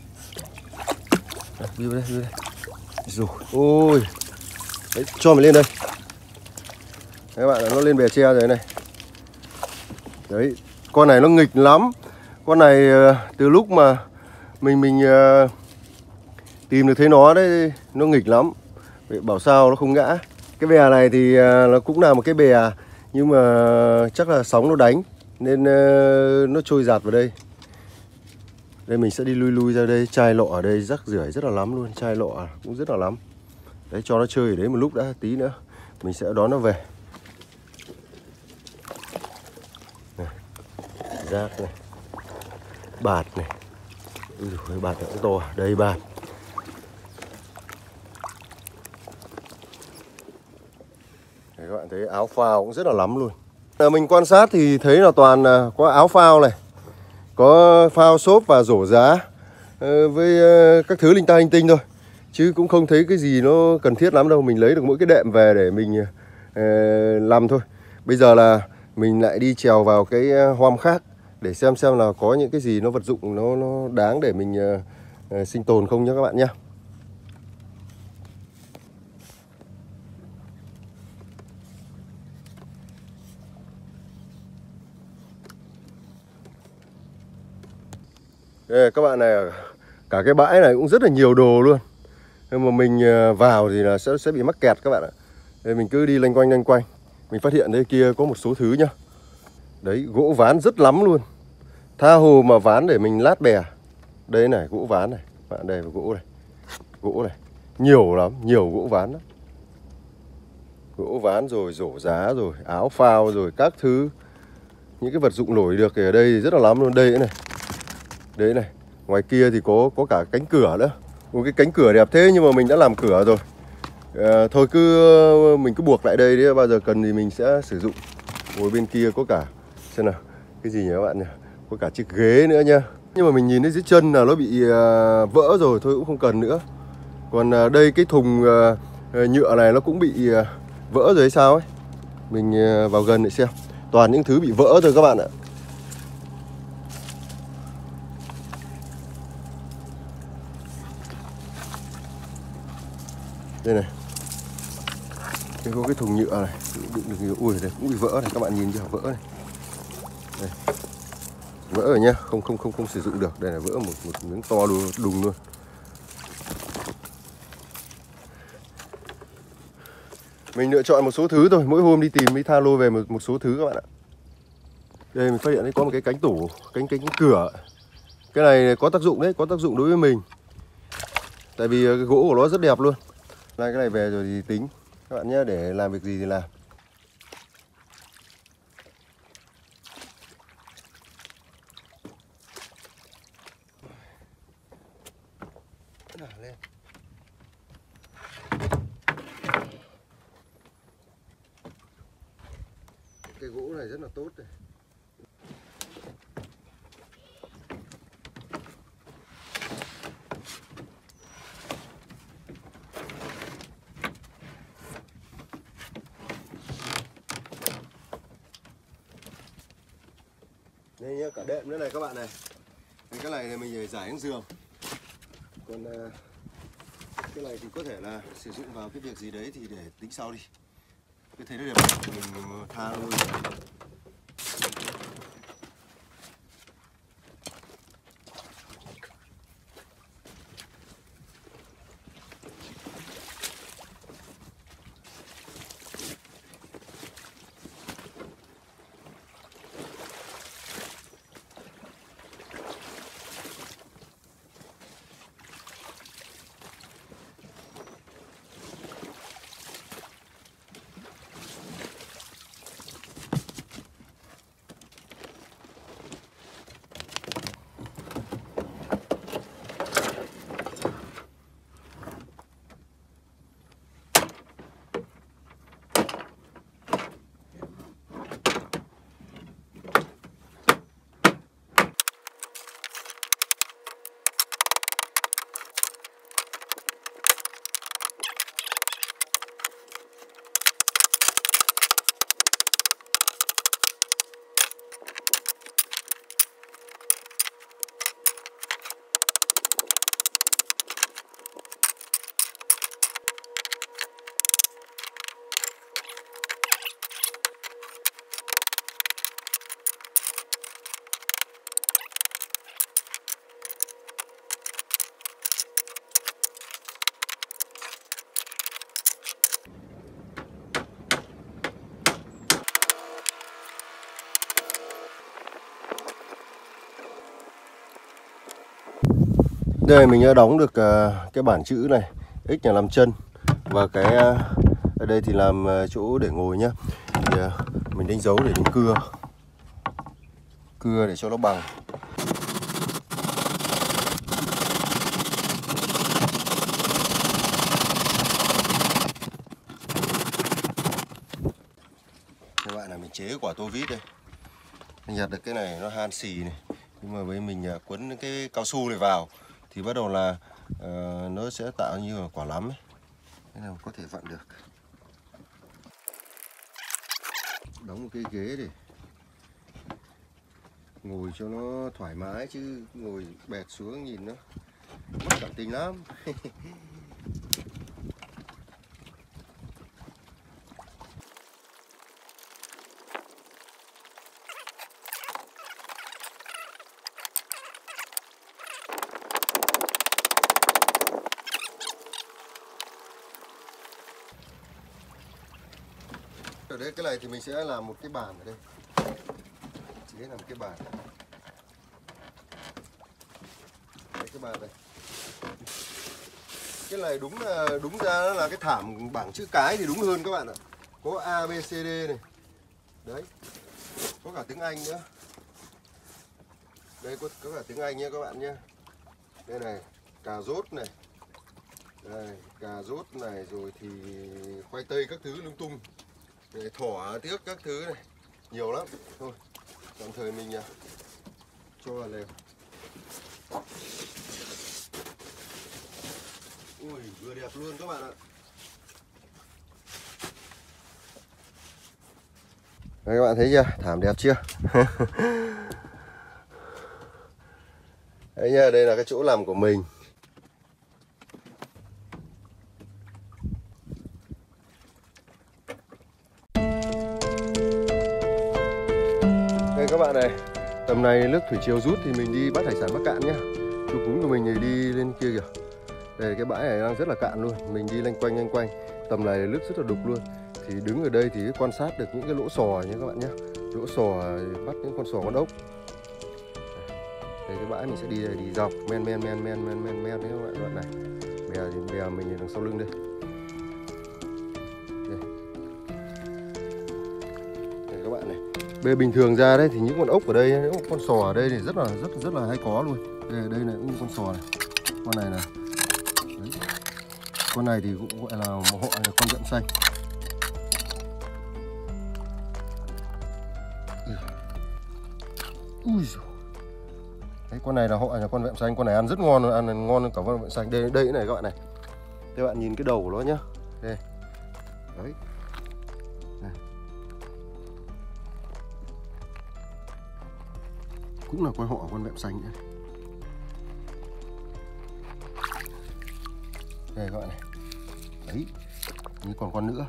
Nào, bím vào đây. Rồi, ôi. Đấy, cho mình lên đây. Đấy, các bạn, nó lên bè tre rồi này. Đấy, con này nó nghịch lắm. Con này từ lúc mà mình tìm được thấy nó đấy, nó nghịch lắm. Vậy bảo sao nó không ngã. Cái bè này thì nó cũng là một cái bè, nhưng mà chắc là sóng nó đánh nên nó trôi giạt vào đây. Đây mình sẽ đi lui ra đây. Chai lọ ở đây rắc rưởi rất là lắm luôn. Chai lọ cũng rất là lắm. Đấy, cho nó chơi ở đấy một lúc đã, tí nữa mình sẽ đón nó về. Này, rác này, bạt này. Ui dồi, bạt cũng to. Đây bạt. Đấy, các bạn thấy áo phao cũng rất là lắm luôn. Mình quan sát thì thấy là toàn có áo phao này, có phao xốp và rổ giá với các thứ linh ta linh tinh thôi, chứ cũng không thấy cái gì nó cần thiết lắm đâu. Mình lấy được mỗi cái đệm về để mình làm thôi. Bây giờ là mình lại đi trèo vào cái hôm khác để xem là có những cái gì nó vật dụng nó đáng để mình sinh tồn không nhé các bạn nhé. Đây, các bạn này, cả cái bãi này cũng rất là nhiều đồ luôn. Nhưng mà mình vào thì là sẽ bị mắc kẹt các bạn ạ. Đây, mình cứ đi loanh quanh. Mình phát hiện đây kia có một số thứ nhá. Đấy, gỗ ván rất lắm luôn. Tha hồ mà ván để mình lát bè. Đây này, gỗ ván này. Bạn đây, gỗ này. Gỗ này. Nhiều lắm, nhiều gỗ ván đó. Gỗ ván rồi, rổ giá rồi, áo phao rồi, các thứ. Những cái vật dụng nổi được thì ở đây rất là lắm luôn. Đây này. Đấy này, ngoài kia thì có cả cánh cửa nữa. Một cái cánh cửa đẹp thế nhưng mà mình đã làm cửa rồi. Thôi mình cứ buộc lại đây đấy, bao giờ cần thì mình sẽ sử dụng. Ngồi bên kia có cả, xem nào, cái gì nhỉ các bạn nhỉ? Có cả chiếc ghế nữa nha. Nhưng mà mình nhìn thấy dưới chân là nó bị vỡ rồi, thôi cũng không cần nữa. Còn đây cái thùng nhựa này nó cũng bị vỡ rồi hay sao ấy. Mình vào gần để xem. Toàn những thứ bị vỡ rồi các bạn ạ. Đây này. Đây có cái thùng nhựa này, đựng được nhiều. Ui đây cũng bị vỡ này, các bạn nhìn chưa, vỡ này. Đây. Vỡ rồi nhá, không sử dụng được. Đây là vỡ một miếng to đùng luôn. Mình lựa chọn một số thứ thôi, mỗi hôm đi tìm đi tha lô về một số thứ các bạn ạ. Đây mình phát hiện đấy, có một cái cánh tủ, cánh cửa. Cái này có tác dụng đấy, có tác dụng đối với mình. Tại vì cái gỗ của nó rất đẹp luôn. Cái này về rồi thì tính các bạn nhé, để làm việc gì thì làm. Lên. Cái gỗ này rất là tốt này. Đây nhá, cả đệm nữa này các bạn này. Cái này thì mình để giải xuống giường. Còn cái này thì có thể là sử dụng vào cái việc gì đấy thì để tính sau đi. Cái thấy nó đẹp, mình tha luôn. Đây mình đã đóng được cái bảng chữ này, X là làm chân và cái ở đây thì làm chỗ để ngồi nhá. Thì mình đánh dấu để mình cưa để cho nó bằng. Các bạn là mình chế quả tô vít đây. Mình nhặt được cái này nó han xì này, nhưng mà với mình quấn cái cao su này vào thì bắt đầu là nó sẽ tạo như là quả lắm ấy. Thế nào có thể vặn được. Đóng một cái ghế để ngồi cho nó thoải mái, chứ ngồi bẹt xuống nhìn nó mất cảm tình lắm. Ở đây cái này thì mình sẽ làm một cái bàn ở đây, chỉ làm cái bàn. Đây, cái bàn này. Cái này đúng ra nó là cái thảm bảng chữ cái thì đúng hơn các bạn ạ. Có A, B, C, D này. Đấy. Có cả tiếng Anh nữa. Đây có cả tiếng Anh nhé các bạn nhé. Đây này, cà rốt này. Đây, cà rốt này rồi thì khoai tây các thứ lung tung. Để thỏ tiếc các thứ này, nhiều lắm. Thôi, tạm thời mình cho vào lều. Ui, vừa đẹp luôn các bạn ạ. Đây các bạn thấy chưa? Thảm đẹp chưa? Đấy nha, đây là cái chỗ làm của mình. Đây các bạn này, tầm này nước thủy triều rút thì mình đi bắt hải sản Bắc Cạn nhá. Chú cúng của mình thì đi lên kia kìa. Đây cái bãi này đang rất là cạn luôn, mình đi loanh quanh. Tầm này nước rất là đục luôn. Thì đứng ở đây thì quan sát được những cái lỗ sò nhé các bạn nhé. Lỗ sò bắt những con sò con ốc. Đây cái bãi mình sẽ đi đây, đi dọc men đấy các bạn, đoạn này. Bè mình ở đằng sau lưng đây. Đây các bạn này. Bề bình thường ra đấy thì những con ốc ở đây, những con sò ở đây thì rất là hay có luôn. Đây này cũng con sò này. Con này này. Đấy. Con này thì cũng gọi là một họ là con vẹm xanh. Ui giời. Đấy, con này là họ là con vẹm xanh, con này ăn rất ngon, ăn ngon hơn cả con vẹm xanh. Đây này các bạn này. Các bạn nhìn cái đầu của nó nhá. Đây. Đấy. Này. Cũng là con họ con vẹm xanh nhé. Đây các bạn này. Đấy. Như còn con nữa.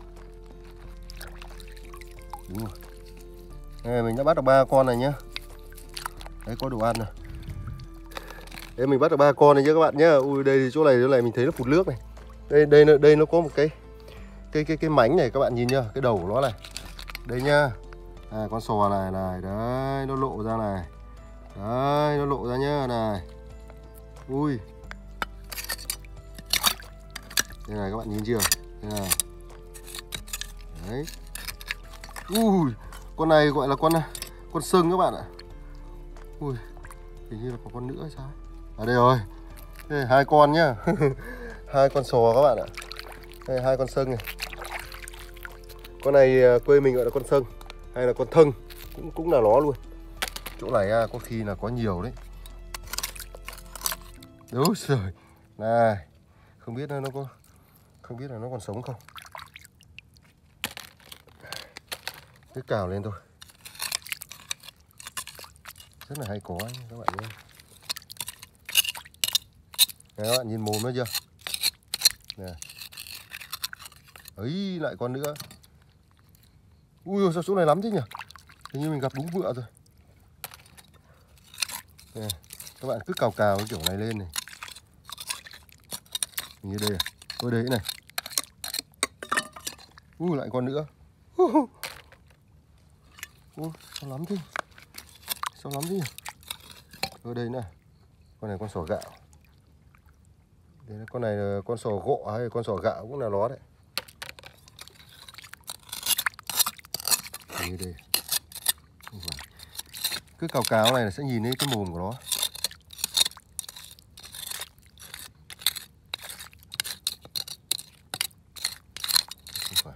Đúng rồi. Đây, mình đã bắt được 3 con này nhá. Đấy có đồ ăn này. Đây mình bắt được 3 con này nhá các bạn nhá. Ui đây thì chỗ này mình thấy nó phụt nước này. Đây nó có một cái mảnh này các bạn nhìn nhá, cái đầu của nó này. Đây nhá. Con sò này đấy nó lộ ra này. Đấy nó lộ ra nhá này. Ui. Đây này các bạn nhìn chưa? Đây này. Đấy. Ui, con này gọi là con sừng các bạn ạ. Ui, hình như là có con nữa hay sao? À đây rồi. Đây 2 con nhá. 2 con sò các bạn ạ. Đây 2 con sừng này. Con này quê mình gọi là con sừng hay là con thâng, cũng là nó luôn. Chỗ này có khi là có nhiều đấy. Đúng rồi. Này, không biết là nó còn sống không. Cứ cào lên thôi. Rất là hay có ấy, các bạn nhé. Đấy, các bạn nhìn mồm nó chưa? Nè. Ấy lại con nữa. Ui sao chỗ này lắm thế nhỉ? Hình như mình gặp đúng vựa rồi. Nè, các bạn cứ cào cái kiểu này lên này. Hình như đây à? Ôi đấy này. Ui lại con nữa. Ui sao lắm thế? Sao lắm thế nhỉ? Ở đây này. Con này con sò gạo. Đấy, con này là con sò gọ hay con sò gạo cũng là nó đấy. Đây, đây. Cứ cào cào này là sẽ nhìn thấy cái mồm của nó. Không phải.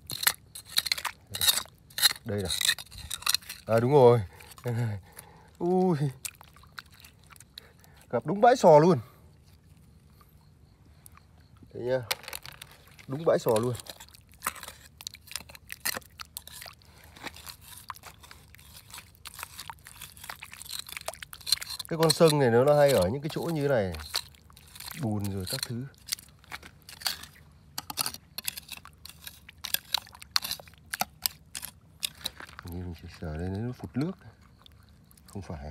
Đây này. À đúng rồi. Ui. Gặp đúng bãi sò luôn. Đấy nhá. Đúng bãi sò luôn. Cái con sâng này nó hay ở những cái chỗ như thế này, bùn rồi các thứ. Như mình chỉ sờ lên nó phụt nước. Không phải à?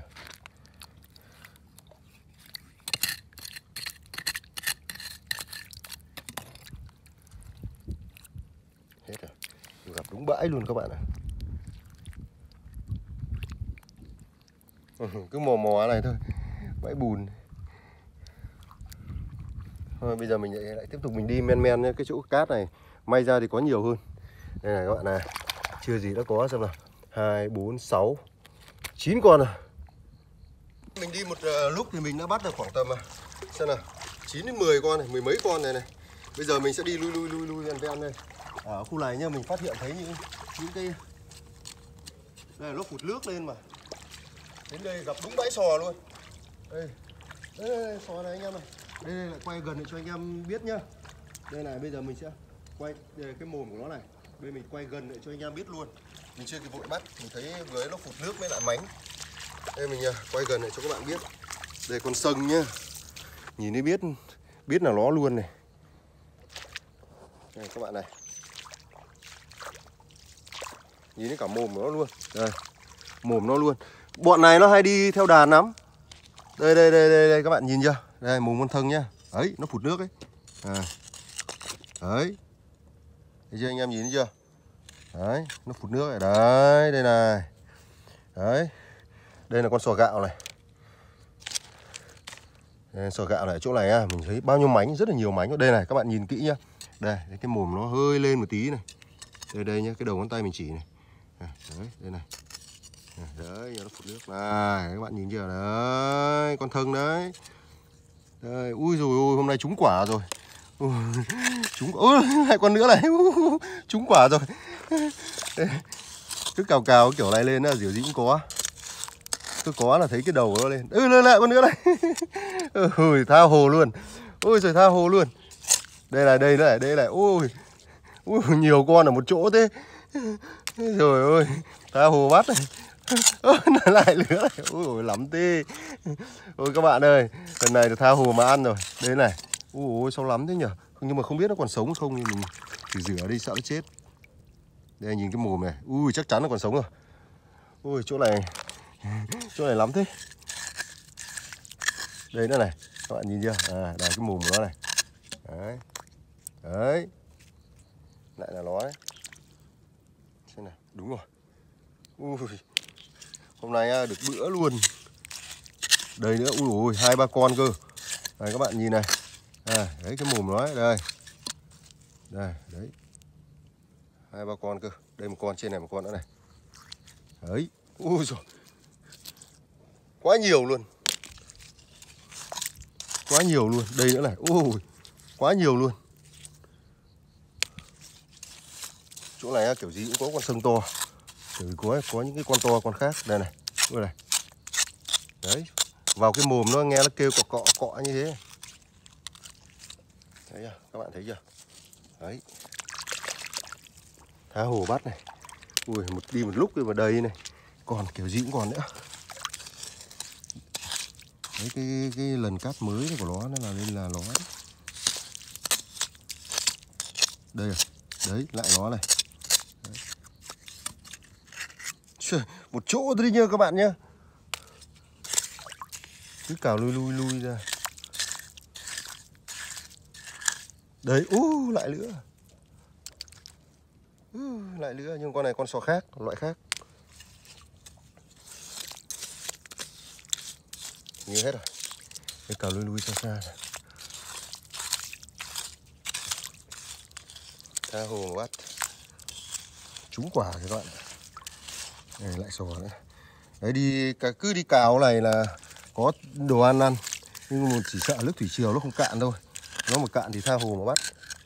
Hết rồi. Gặp đúng bãi luôn các bạn ạ. Cứ mò mò này thôi, bãi bùn. Thôi bây giờ mình lại tiếp tục mình đi men men cái chỗ cát này. May ra thì có nhiều hơn. Đây này các bạn này. Chưa gì đã có, xem nào. 2, 4, 6, 9 con à. Mình đi một lúc thì mình đã bắt được khoảng tầm xem nào 9 đến 10 con này, mười mấy con này này. Bây giờ mình sẽ đi lui ven ven đây. Ở khu này nhá, mình phát hiện thấy những cái đây nó phụt nước lên mà. Đến đây gặp đúng bãi sò luôn. Đây. Đây sò này anh em này. Đây lại quay gần để cho anh em biết nhá. Đây này, bây giờ mình sẽ quay đây cái mồm của nó này. Đây mình quay gần để cho anh em biết luôn. Mình chưa kịp vội bắt, mình thấy vừa nó phụt nước với lại mánh. Đây mình quay gần để cho các bạn biết. Đây con sâng nhá. Nhìn thấy biết là nó luôn này. Đây các bạn này. Nhìn thấy cả mồm của nó luôn. Đây. Mồm nó luôn. Bọn này nó hay đi theo đàn lắm. Đây các bạn nhìn chưa? Đây mồm con thân nhá. Đấy, nó phụt nước ấy. À. Đấy. Thấy chưa anh em nhìn thấy chưa? Đấy, nó phụt nước này. Đấy, đây này. Đấy. Đây là con sò gạo này. Đây, sò gạo này ở chỗ này á, mình thấy bao nhiêu mánh, rất là nhiều mánh. Đây này, các bạn nhìn kỹ nhá. Đây, cái mồm nó hơi lên một tí này. Đây nhá, cái đầu ngón tay mình chỉ này. Đấy, đây này. Đấy, nó phụt nước này, các bạn nhìn chưa? Đấy, con thân đấy. Đây, ui rồi ôi, hôm nay trúng quả rồi. Trúng, ôi, hai con nữa này. Trúng quả rồi. Đây, cứ cào cào kiểu này lên là kiểu gì cũng có. Cứ có là thấy cái đầu của nó lên. Lên lại con nữa này. Ôi, tha hồ luôn. Ôi trời, tha hồ luôn. Đây này. Ôi, nhiều con ở một chỗ thế. Rồi ôi, tha hồ bắt này. Nó lại lứa này. Ôi lắm thế. Ôi các bạn ơi, lần này được tha hồ mà ăn rồi. Đây này. Ôi sao lắm thế nhỉ. Nhưng mà không biết nó còn sống không thì mình thử rửa đi sợ nó chết. Đây nhìn cái mồm này. Ui chắc chắn nó còn sống rồi. Ui chỗ này lắm thế. Đây nữa này. Các bạn nhìn chưa? À đây cái mồm của nó này. Đấy. Đấy. Lại là nó đấy. Xem nào, đúng rồi. Ui. Hôm nay được bữa luôn. Đây nữa, ui ôi, 2-3 con cơ. Đây các bạn nhìn này. À, đấy cái mồm nó ấy, đây. Đây, đấy. 2-3 con cơ. Đây một con, trên này một con nữa này. Đấy. Ui giời. Quá nhiều luôn. Quá nhiều luôn. Đây nữa này. Ui. Quá nhiều luôn. Chỗ này kiểu gì cũng có con sâng to. Có những cái con to con khác. Đây này. Ui này. Đấy. Vào cái mồm nó nghe nó kêu cọ như thế. Thấy chưa? Các bạn thấy chưa? Đấy. Tha hồ bắt này. Ui, đi một lúc rồi vào đây này. Còn kiểu gì cũng còn nữa. Đấy, cái lần cát mới của nó là lên là nó. Đây rồi. Đấy, lại nó này. Đấy. Trời, một chỗ thôi đi nha các bạn nhé. Cứ cào lui ra. Đấy, lại nữa. Lại nữa, nhưng con này con sò khác, loại khác. Như hết rồi. Cái cào lui xa xa này. Tha hồ mà bắt. Trúng quả rồi các bạn. Đây lại sò nữa. Đấy cứ đi cào này là có đồ ăn. Nhưng mà chỉ sợ nước thủy triều nó không cạn thôi. Nó mà cạn thì tha hồ mà bắt.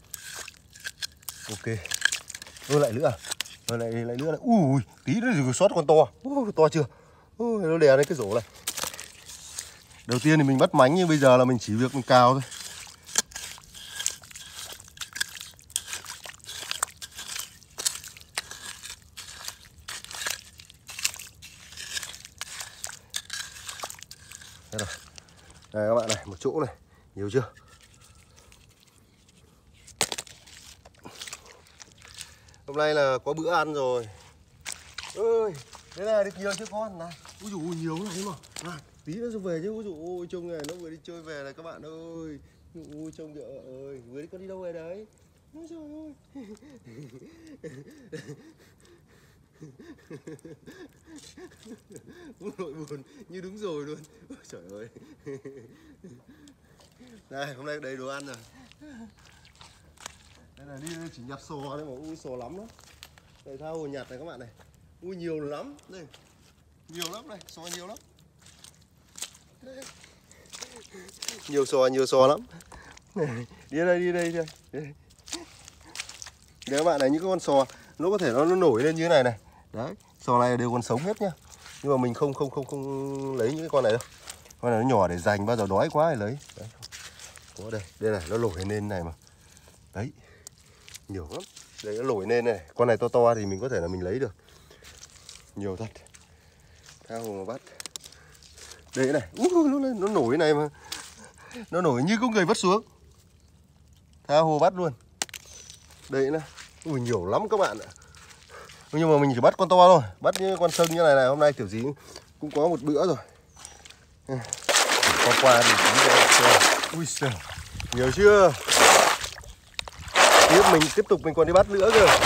Ok. Lại nữa à? Lại nữa này. Ui, tí nữa rồi sót con to. To chưa? Nó đè lên cái rổ này. Đầu tiên thì mình bắt mánh, nhưng bây giờ là mình chỉ việc mình cào thôi. Đây rồi. Đây các bạn này, một chỗ này, nhiều chưa? Hôm nay là có bữa ăn rồi. Ơi, thế này được nhiều chứ con này. Úi dồi ôi, nhiều này mà. Này, tí nữa rồi về chứ. Úi dồi ôi, trông này nó vừa đi chơi về này các bạn ơi. Ui trông kìa ơi, vừa đi con đi đâu về đấy? Ôi trời ơi. Nội buồn như đúng rồi luôn. Ôi trời ơi. Đây, hôm nay đầy đồ ăn rồi. Đây là đi chỉ nhặt sò đấy mà, ui sò lắm đó. Đây Tha hồ nhặt này các bạn này. Ui nhiều lắm, đây. Nhiều lắm này, sò nhiều lắm. Đây. Nhiều sò lắm. Đi đây. Đây các bạn này, những con sò nó có thể nó nổi lên như thế này. Đấy, sò này đều còn sống hết nhá. Nhưng mà mình không lấy những cái con này đâu. Con này nó nhỏ để dành, bao giờ đói quá thì lấy. Đấy. Có đây này, nó nổi lên này mà. Đấy. Nhiều lắm. Đây nó nổi lên này, con này to thì mình có thể là mình lấy được. Nhiều thật. Tha hồ mà bắt. Đây này, nó nổi này mà. Nó nổi như có người vứt xuống. Tha hồ bắt luôn. Đây nữa. Ui nhiều lắm các bạn ạ. Nhưng mà mình chỉ bắt con to thôi. Bắt những con sưng như này hôm nay kiểu gì cũng có một bữa rồi. Qua thì ui giời, nhiều chưa? Tiếp tục mình còn đi bắt nữa cơ.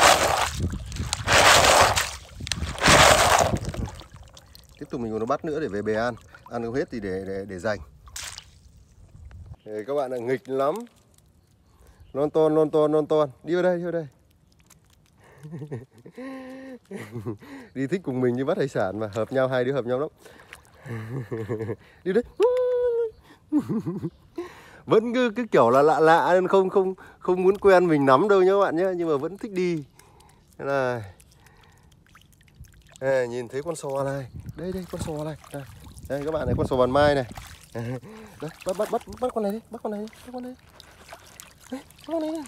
Tiếp tục mình còn bắt nữa để về bè ăn. Ăn không hết thì để dành. Để các bạn là nghịch lắm. Non ton. Đi vào đây. Đi thích cùng mình đi bắt hải sản mà, hợp nhau, hai đứa hợp nhau lắm. Đi đấy. Vẫn cứ kiểu là lạ nên không muốn quen mình lắm đâu nhá các bạn nhé, nhưng mà vẫn thích đi. Thế này. À, nhìn thấy con sò này. Đây con sò này. Đây các bạn này, con sò bàn mai này. Đấy, bắt con này đi, bắt con này. Đấy, bắt con này.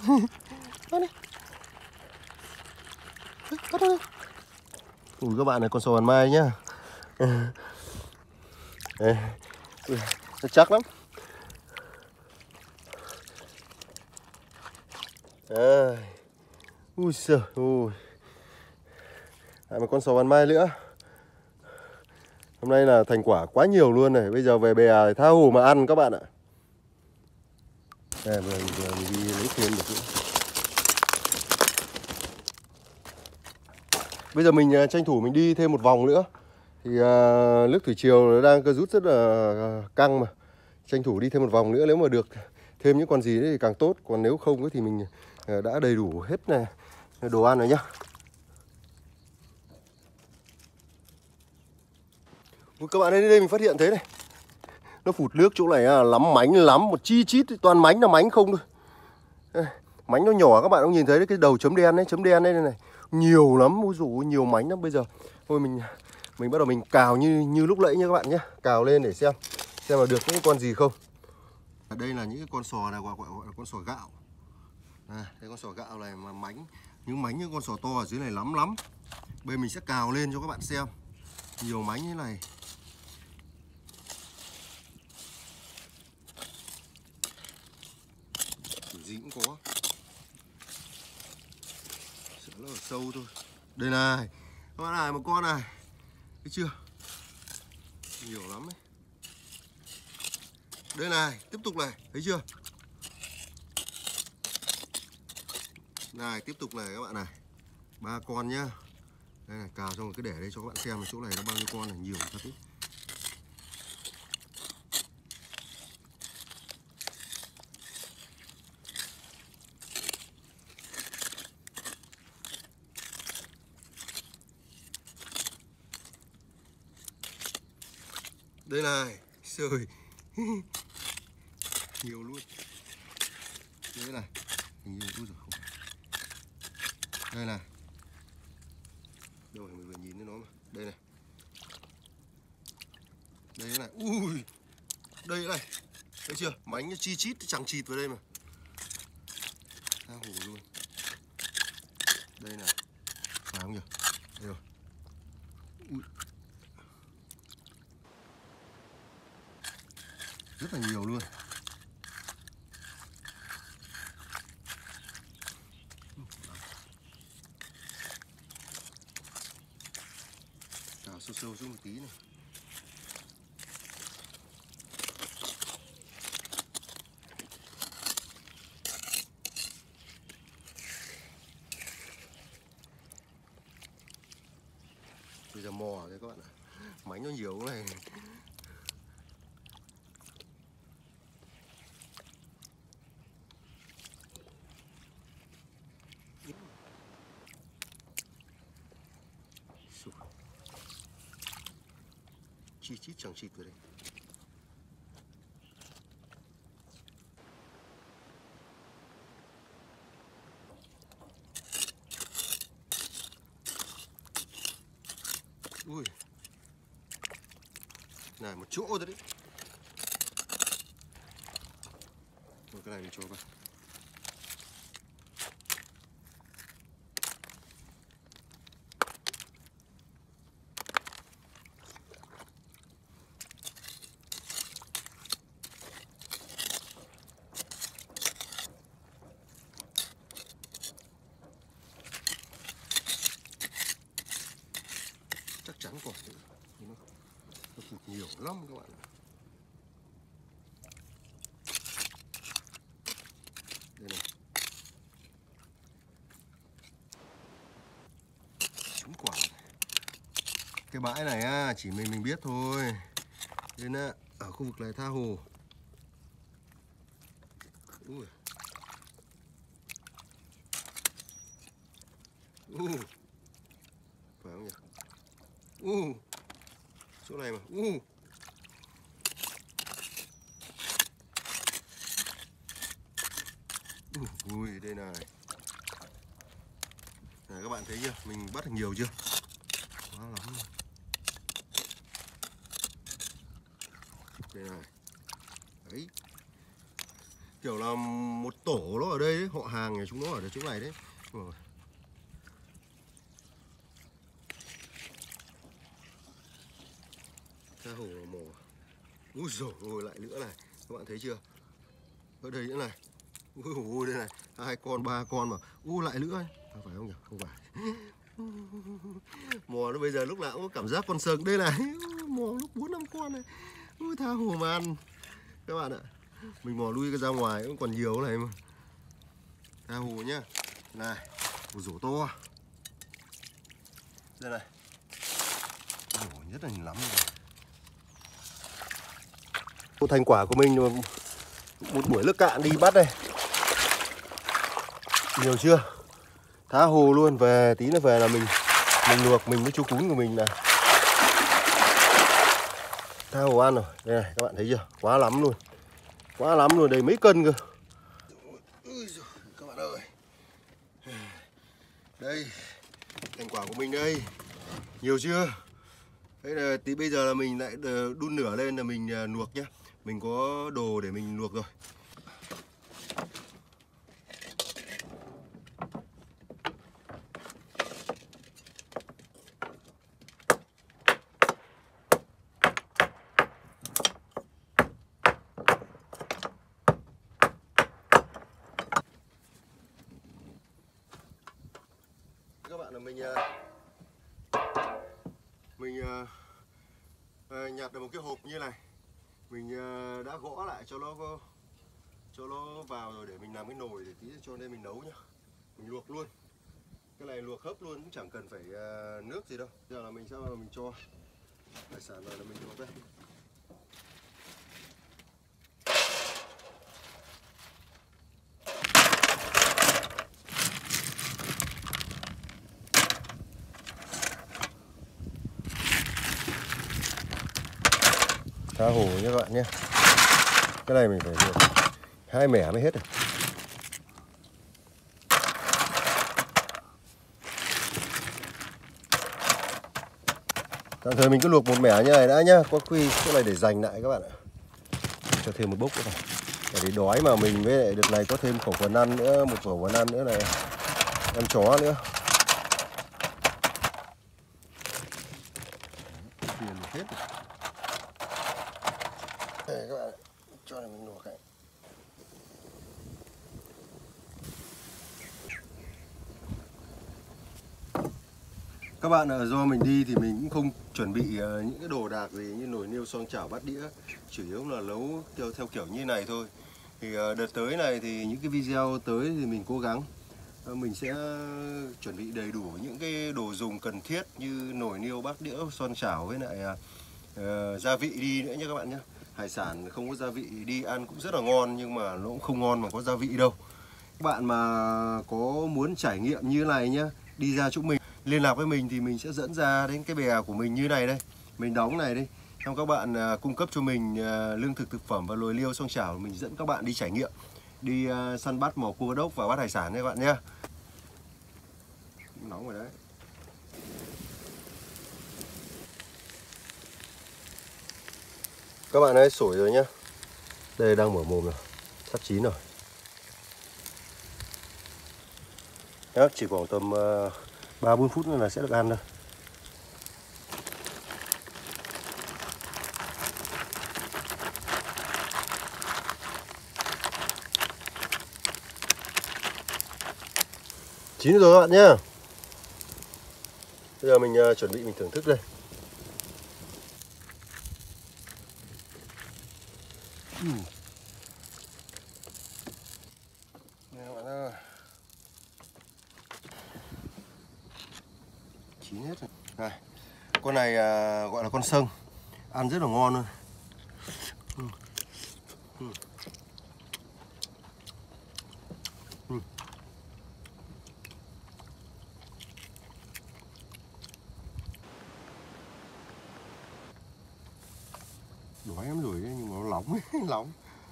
Bắt đi. Ui các bạn này, con sò bàn mai nhá. Đây. Nó chắc lắm. Ui giời ui. Lại một con sò bàn mai nữa. Hôm nay là thành quả quá nhiều luôn này. Bây giờ về bè tha hồ mà ăn các bạn ạ. Đây vừa mình đi lấy thêm được nữa. Bây giờ mình tranh thủ mình đi thêm một vòng nữa. Thì nước thủy triều đang rút rất là căng mà. Tranh thủ đi thêm một vòng nữa, nếu mà được thêm những con gì đấy thì càng tốt. Còn nếu không thì mình đã đầy đủ hết này đồ ăn rồi nhá. Các bạn đến đây mình phát hiện thế này. Nó phụt nước chỗ này lắm mánh lắm. Một chi chít toàn mánh là mánh không thôi. Đây, mánh nó nhỏ các bạn cũng nhìn thấy đấy, cái đầu chấm đen đây này. Nhiều lắm, ôi dồi ôi, nhiều mánh lắm. Bây giờ thôi mình bắt đầu mình cào như lúc nãy nha các bạn nhé. Cào lên để xem là được những con gì không. Đây là những cái con sò này gọi là con sò gạo. Đây con sò gạo này mà mánh, những con sò to ở dưới này lắm. Bây giờ mình sẽ cào lên cho các bạn xem. Nhiều mánh như này. Kiểu gì cũng có. Sợ nó ở sâu thôi. Đây này. Các bạn này, một con này. Thấy chưa? Nhiều lắm ấy. Đây này, tiếp tục này, thấy chưa? Này, tiếp tục này các bạn này. 3 con nhá. Đây này, cào xong rồi cứ để đây cho các bạn xem là chỗ này nó bao nhiêu con này, nhiều thật đấy. Đây này, trời. Nhiều luôn. Đây này. Hình như rồi không. Đây này. Đâu mình vừa nhìn thấy nó mà. Đây này. Đây này. Ui. Đây này. Thấy chưa? Mánh nó chi chít chẳng chịt vào đây mà. Tha hồ luôn. Đây này. Phải không nhỉ? Đây rồi. Ui. Rất là nhiều luôn. Đào sâu sâu xuống một tí này. Bây giờ mò đấy các bạn ạ. Mánh nó nhiều cái này. Chi chít chẳng chịt vào đây. Ui. Này một chỗ thôi đấy. Rồi cái này mình cho vào. Chắc chắn còn nữa. Nó phụt nhiều lắm các bạn. Đây này. Trúng quả này. Cái bãi này á, chỉ mình biết thôi. Nên á, ở khu vực này tha hồ. Ui. Phải không nhỉ? Chỗ này mà. Ui, đây này. Này các bạn thấy chưa? Mình bắt được nhiều chưa? Quá lắm rồi. Đây này. Đấy. Kiểu là một tổ nó ở đây đấy, họ hàng này chúng nó ở chỗ này đấy. Rồi. Tha hồ mò. Úi dồi ôi, lại nữa này. Các bạn thấy chưa? Ở đây nữa này. Ui đây này, 2 con 3 con mà. Lại nữa ấy. Phải không nhỉ? Không phải. Mò nó bây giờ lúc nào cũng có cảm giác con sừng. Đây này, mò lúc 4-5 con này. Tha hồ mà ăn. Các bạn ạ. Mình mò lui ra ngoài cũng còn nhiều này mà. Tha hồ nhá. Này, một rổ to. Đây này. Rổ nhất là lắm rồi. Thành quả của mình một buổi nước cạn đi bắt đây. Nhiều chưa? Tha hồ luôn. Về tí nữa về là mình luộc mình với chú cún của mình này. Tha hồ ăn rồi. Đây này các bạn thấy chưa? Quá lắm luôn. Quá lắm luôn, đầy mấy cân cơ. Ui giời, các bạn ơi. Đây, thành quả của mình đây. Nhiều chưa? Thế là tí bây giờ là mình lại đun lửa lên là mình luộc nhá. Mình có đồ để mình luộc rồi. Các bạn là mình nhặt được một cái hộp như này. Mình đã gõ lại cho nó vào rồi để mình làm cái nồi để tí cho nên mình nấu nhá. Mình luộc luôn. Cái này luộc hấp luôn cũng chẳng cần phải nước gì đâu. Giờ là mình sẽ mình cho hải sản này là mình luộc đây. tha hồ nhé các bạn nhé. Cái này mình phải được 2 mẻ mới hết rồi. Tạm thời mình cứ luộc một mẻ như này đã nhá, có khi cái này để dành lại các bạn ạ. Cho thêm một bốc nữa này. Để đói mà mình với lại đợt này có thêm khẩu phần ăn nữa, một khẩu phần ăn nữa này, ăn chó nữa. Tiền hết. Đây các bạn, cho này mình luộc này. Các bạn ạ, do mình đi thì mình cũng không chuẩn bị những cái đồ đạc gì như nồi niêu, xoong chảo, bát đĩa, chủ yếu là nấu theo kiểu như này thôi. Thì đợt tới này thì những cái video tới thì mình cố gắng mình sẽ chuẩn bị đầy đủ những cái đồ dùng cần thiết như nồi niêu, bát đĩa, xoong chảo với lại gia vị đi nữa nhé các bạn nhé. Hải sản không có gia vị đi ăn cũng rất là ngon, nhưng mà nó cũng không ngon mà có gia vị đâu. Các bạn mà có muốn trải nghiệm như này nhá, đi ra chỗ mình liên lạc với mình thì mình sẽ dẫn ra đến cái bè của mình như này đây, mình đóng này đi, xong các bạn cung cấp cho mình lương thực, thực phẩm và nồi niêu, xoong chảo, mình dẫn các bạn đi trải nghiệm, đi săn bắt mò cua đốc và bắt hải sản đấy các bạn nhé. Nóng rồi đấy. Các bạn ơi, sổi rồi nhá. Đây đang mở mồm rồi, sắp chín rồi. Đó, chỉ khoảng tầm 3-4 phút nữa là sẽ được ăn thôi. Chín rồi các bạn nhá. Bây giờ mình chuẩn bị mình thưởng thức đây. Đây các bạn ơi. Chín hết rồi. Này, con này gọi là con sâng, ăn rất là ngon luôn. Đói lắm rồi đấy, nhưng mà nó nóng ấy, nóng.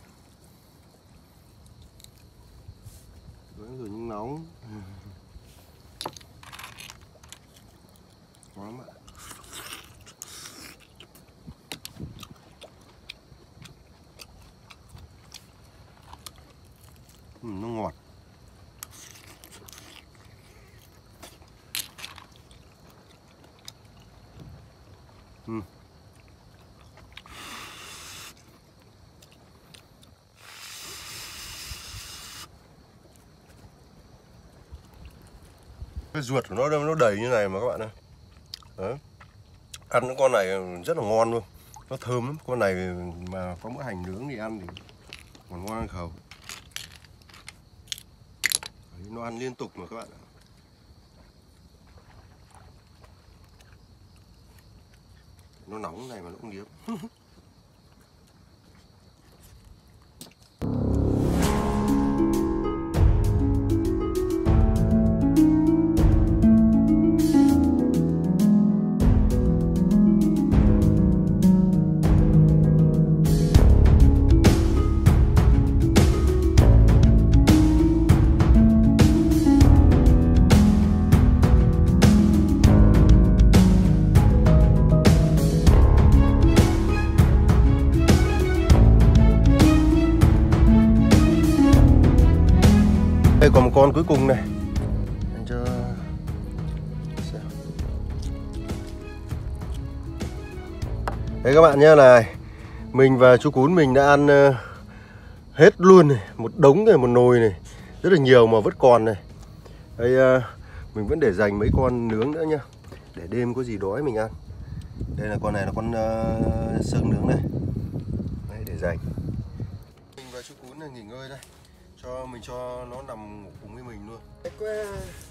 Đói rồi nhưng nóng. Ngon lắm ạ. Nó ngọt. Cái ruột của nó đầy như này mà các bạn ơi. Đấy. Ăn những con này rất là ngon luôn, nó thơm lắm. Con này mà có mỡ hành nướng thì ăn thì còn ngon hơn khẩu. Nó ăn liên tục mà các bạn ạ. Nó nóng này mà nó cũng điếm. Đây còn một con cuối cùng này. Anh cho xem. Đấy các bạn nhé, này mình và chú Cún mình đã ăn hết luôn này, một đống này, một nồi này, rất là nhiều mà vẫn còn này. Đây mình vẫn để dành mấy con nướng nữa nhá, để đêm có gì đói mình ăn. Đây là con này là con sâng nướng này. Đấy, để dành. Mình và chú Cún này nghỉ ngơi đây, cho nó nằm ngủ cùng với mình luôn.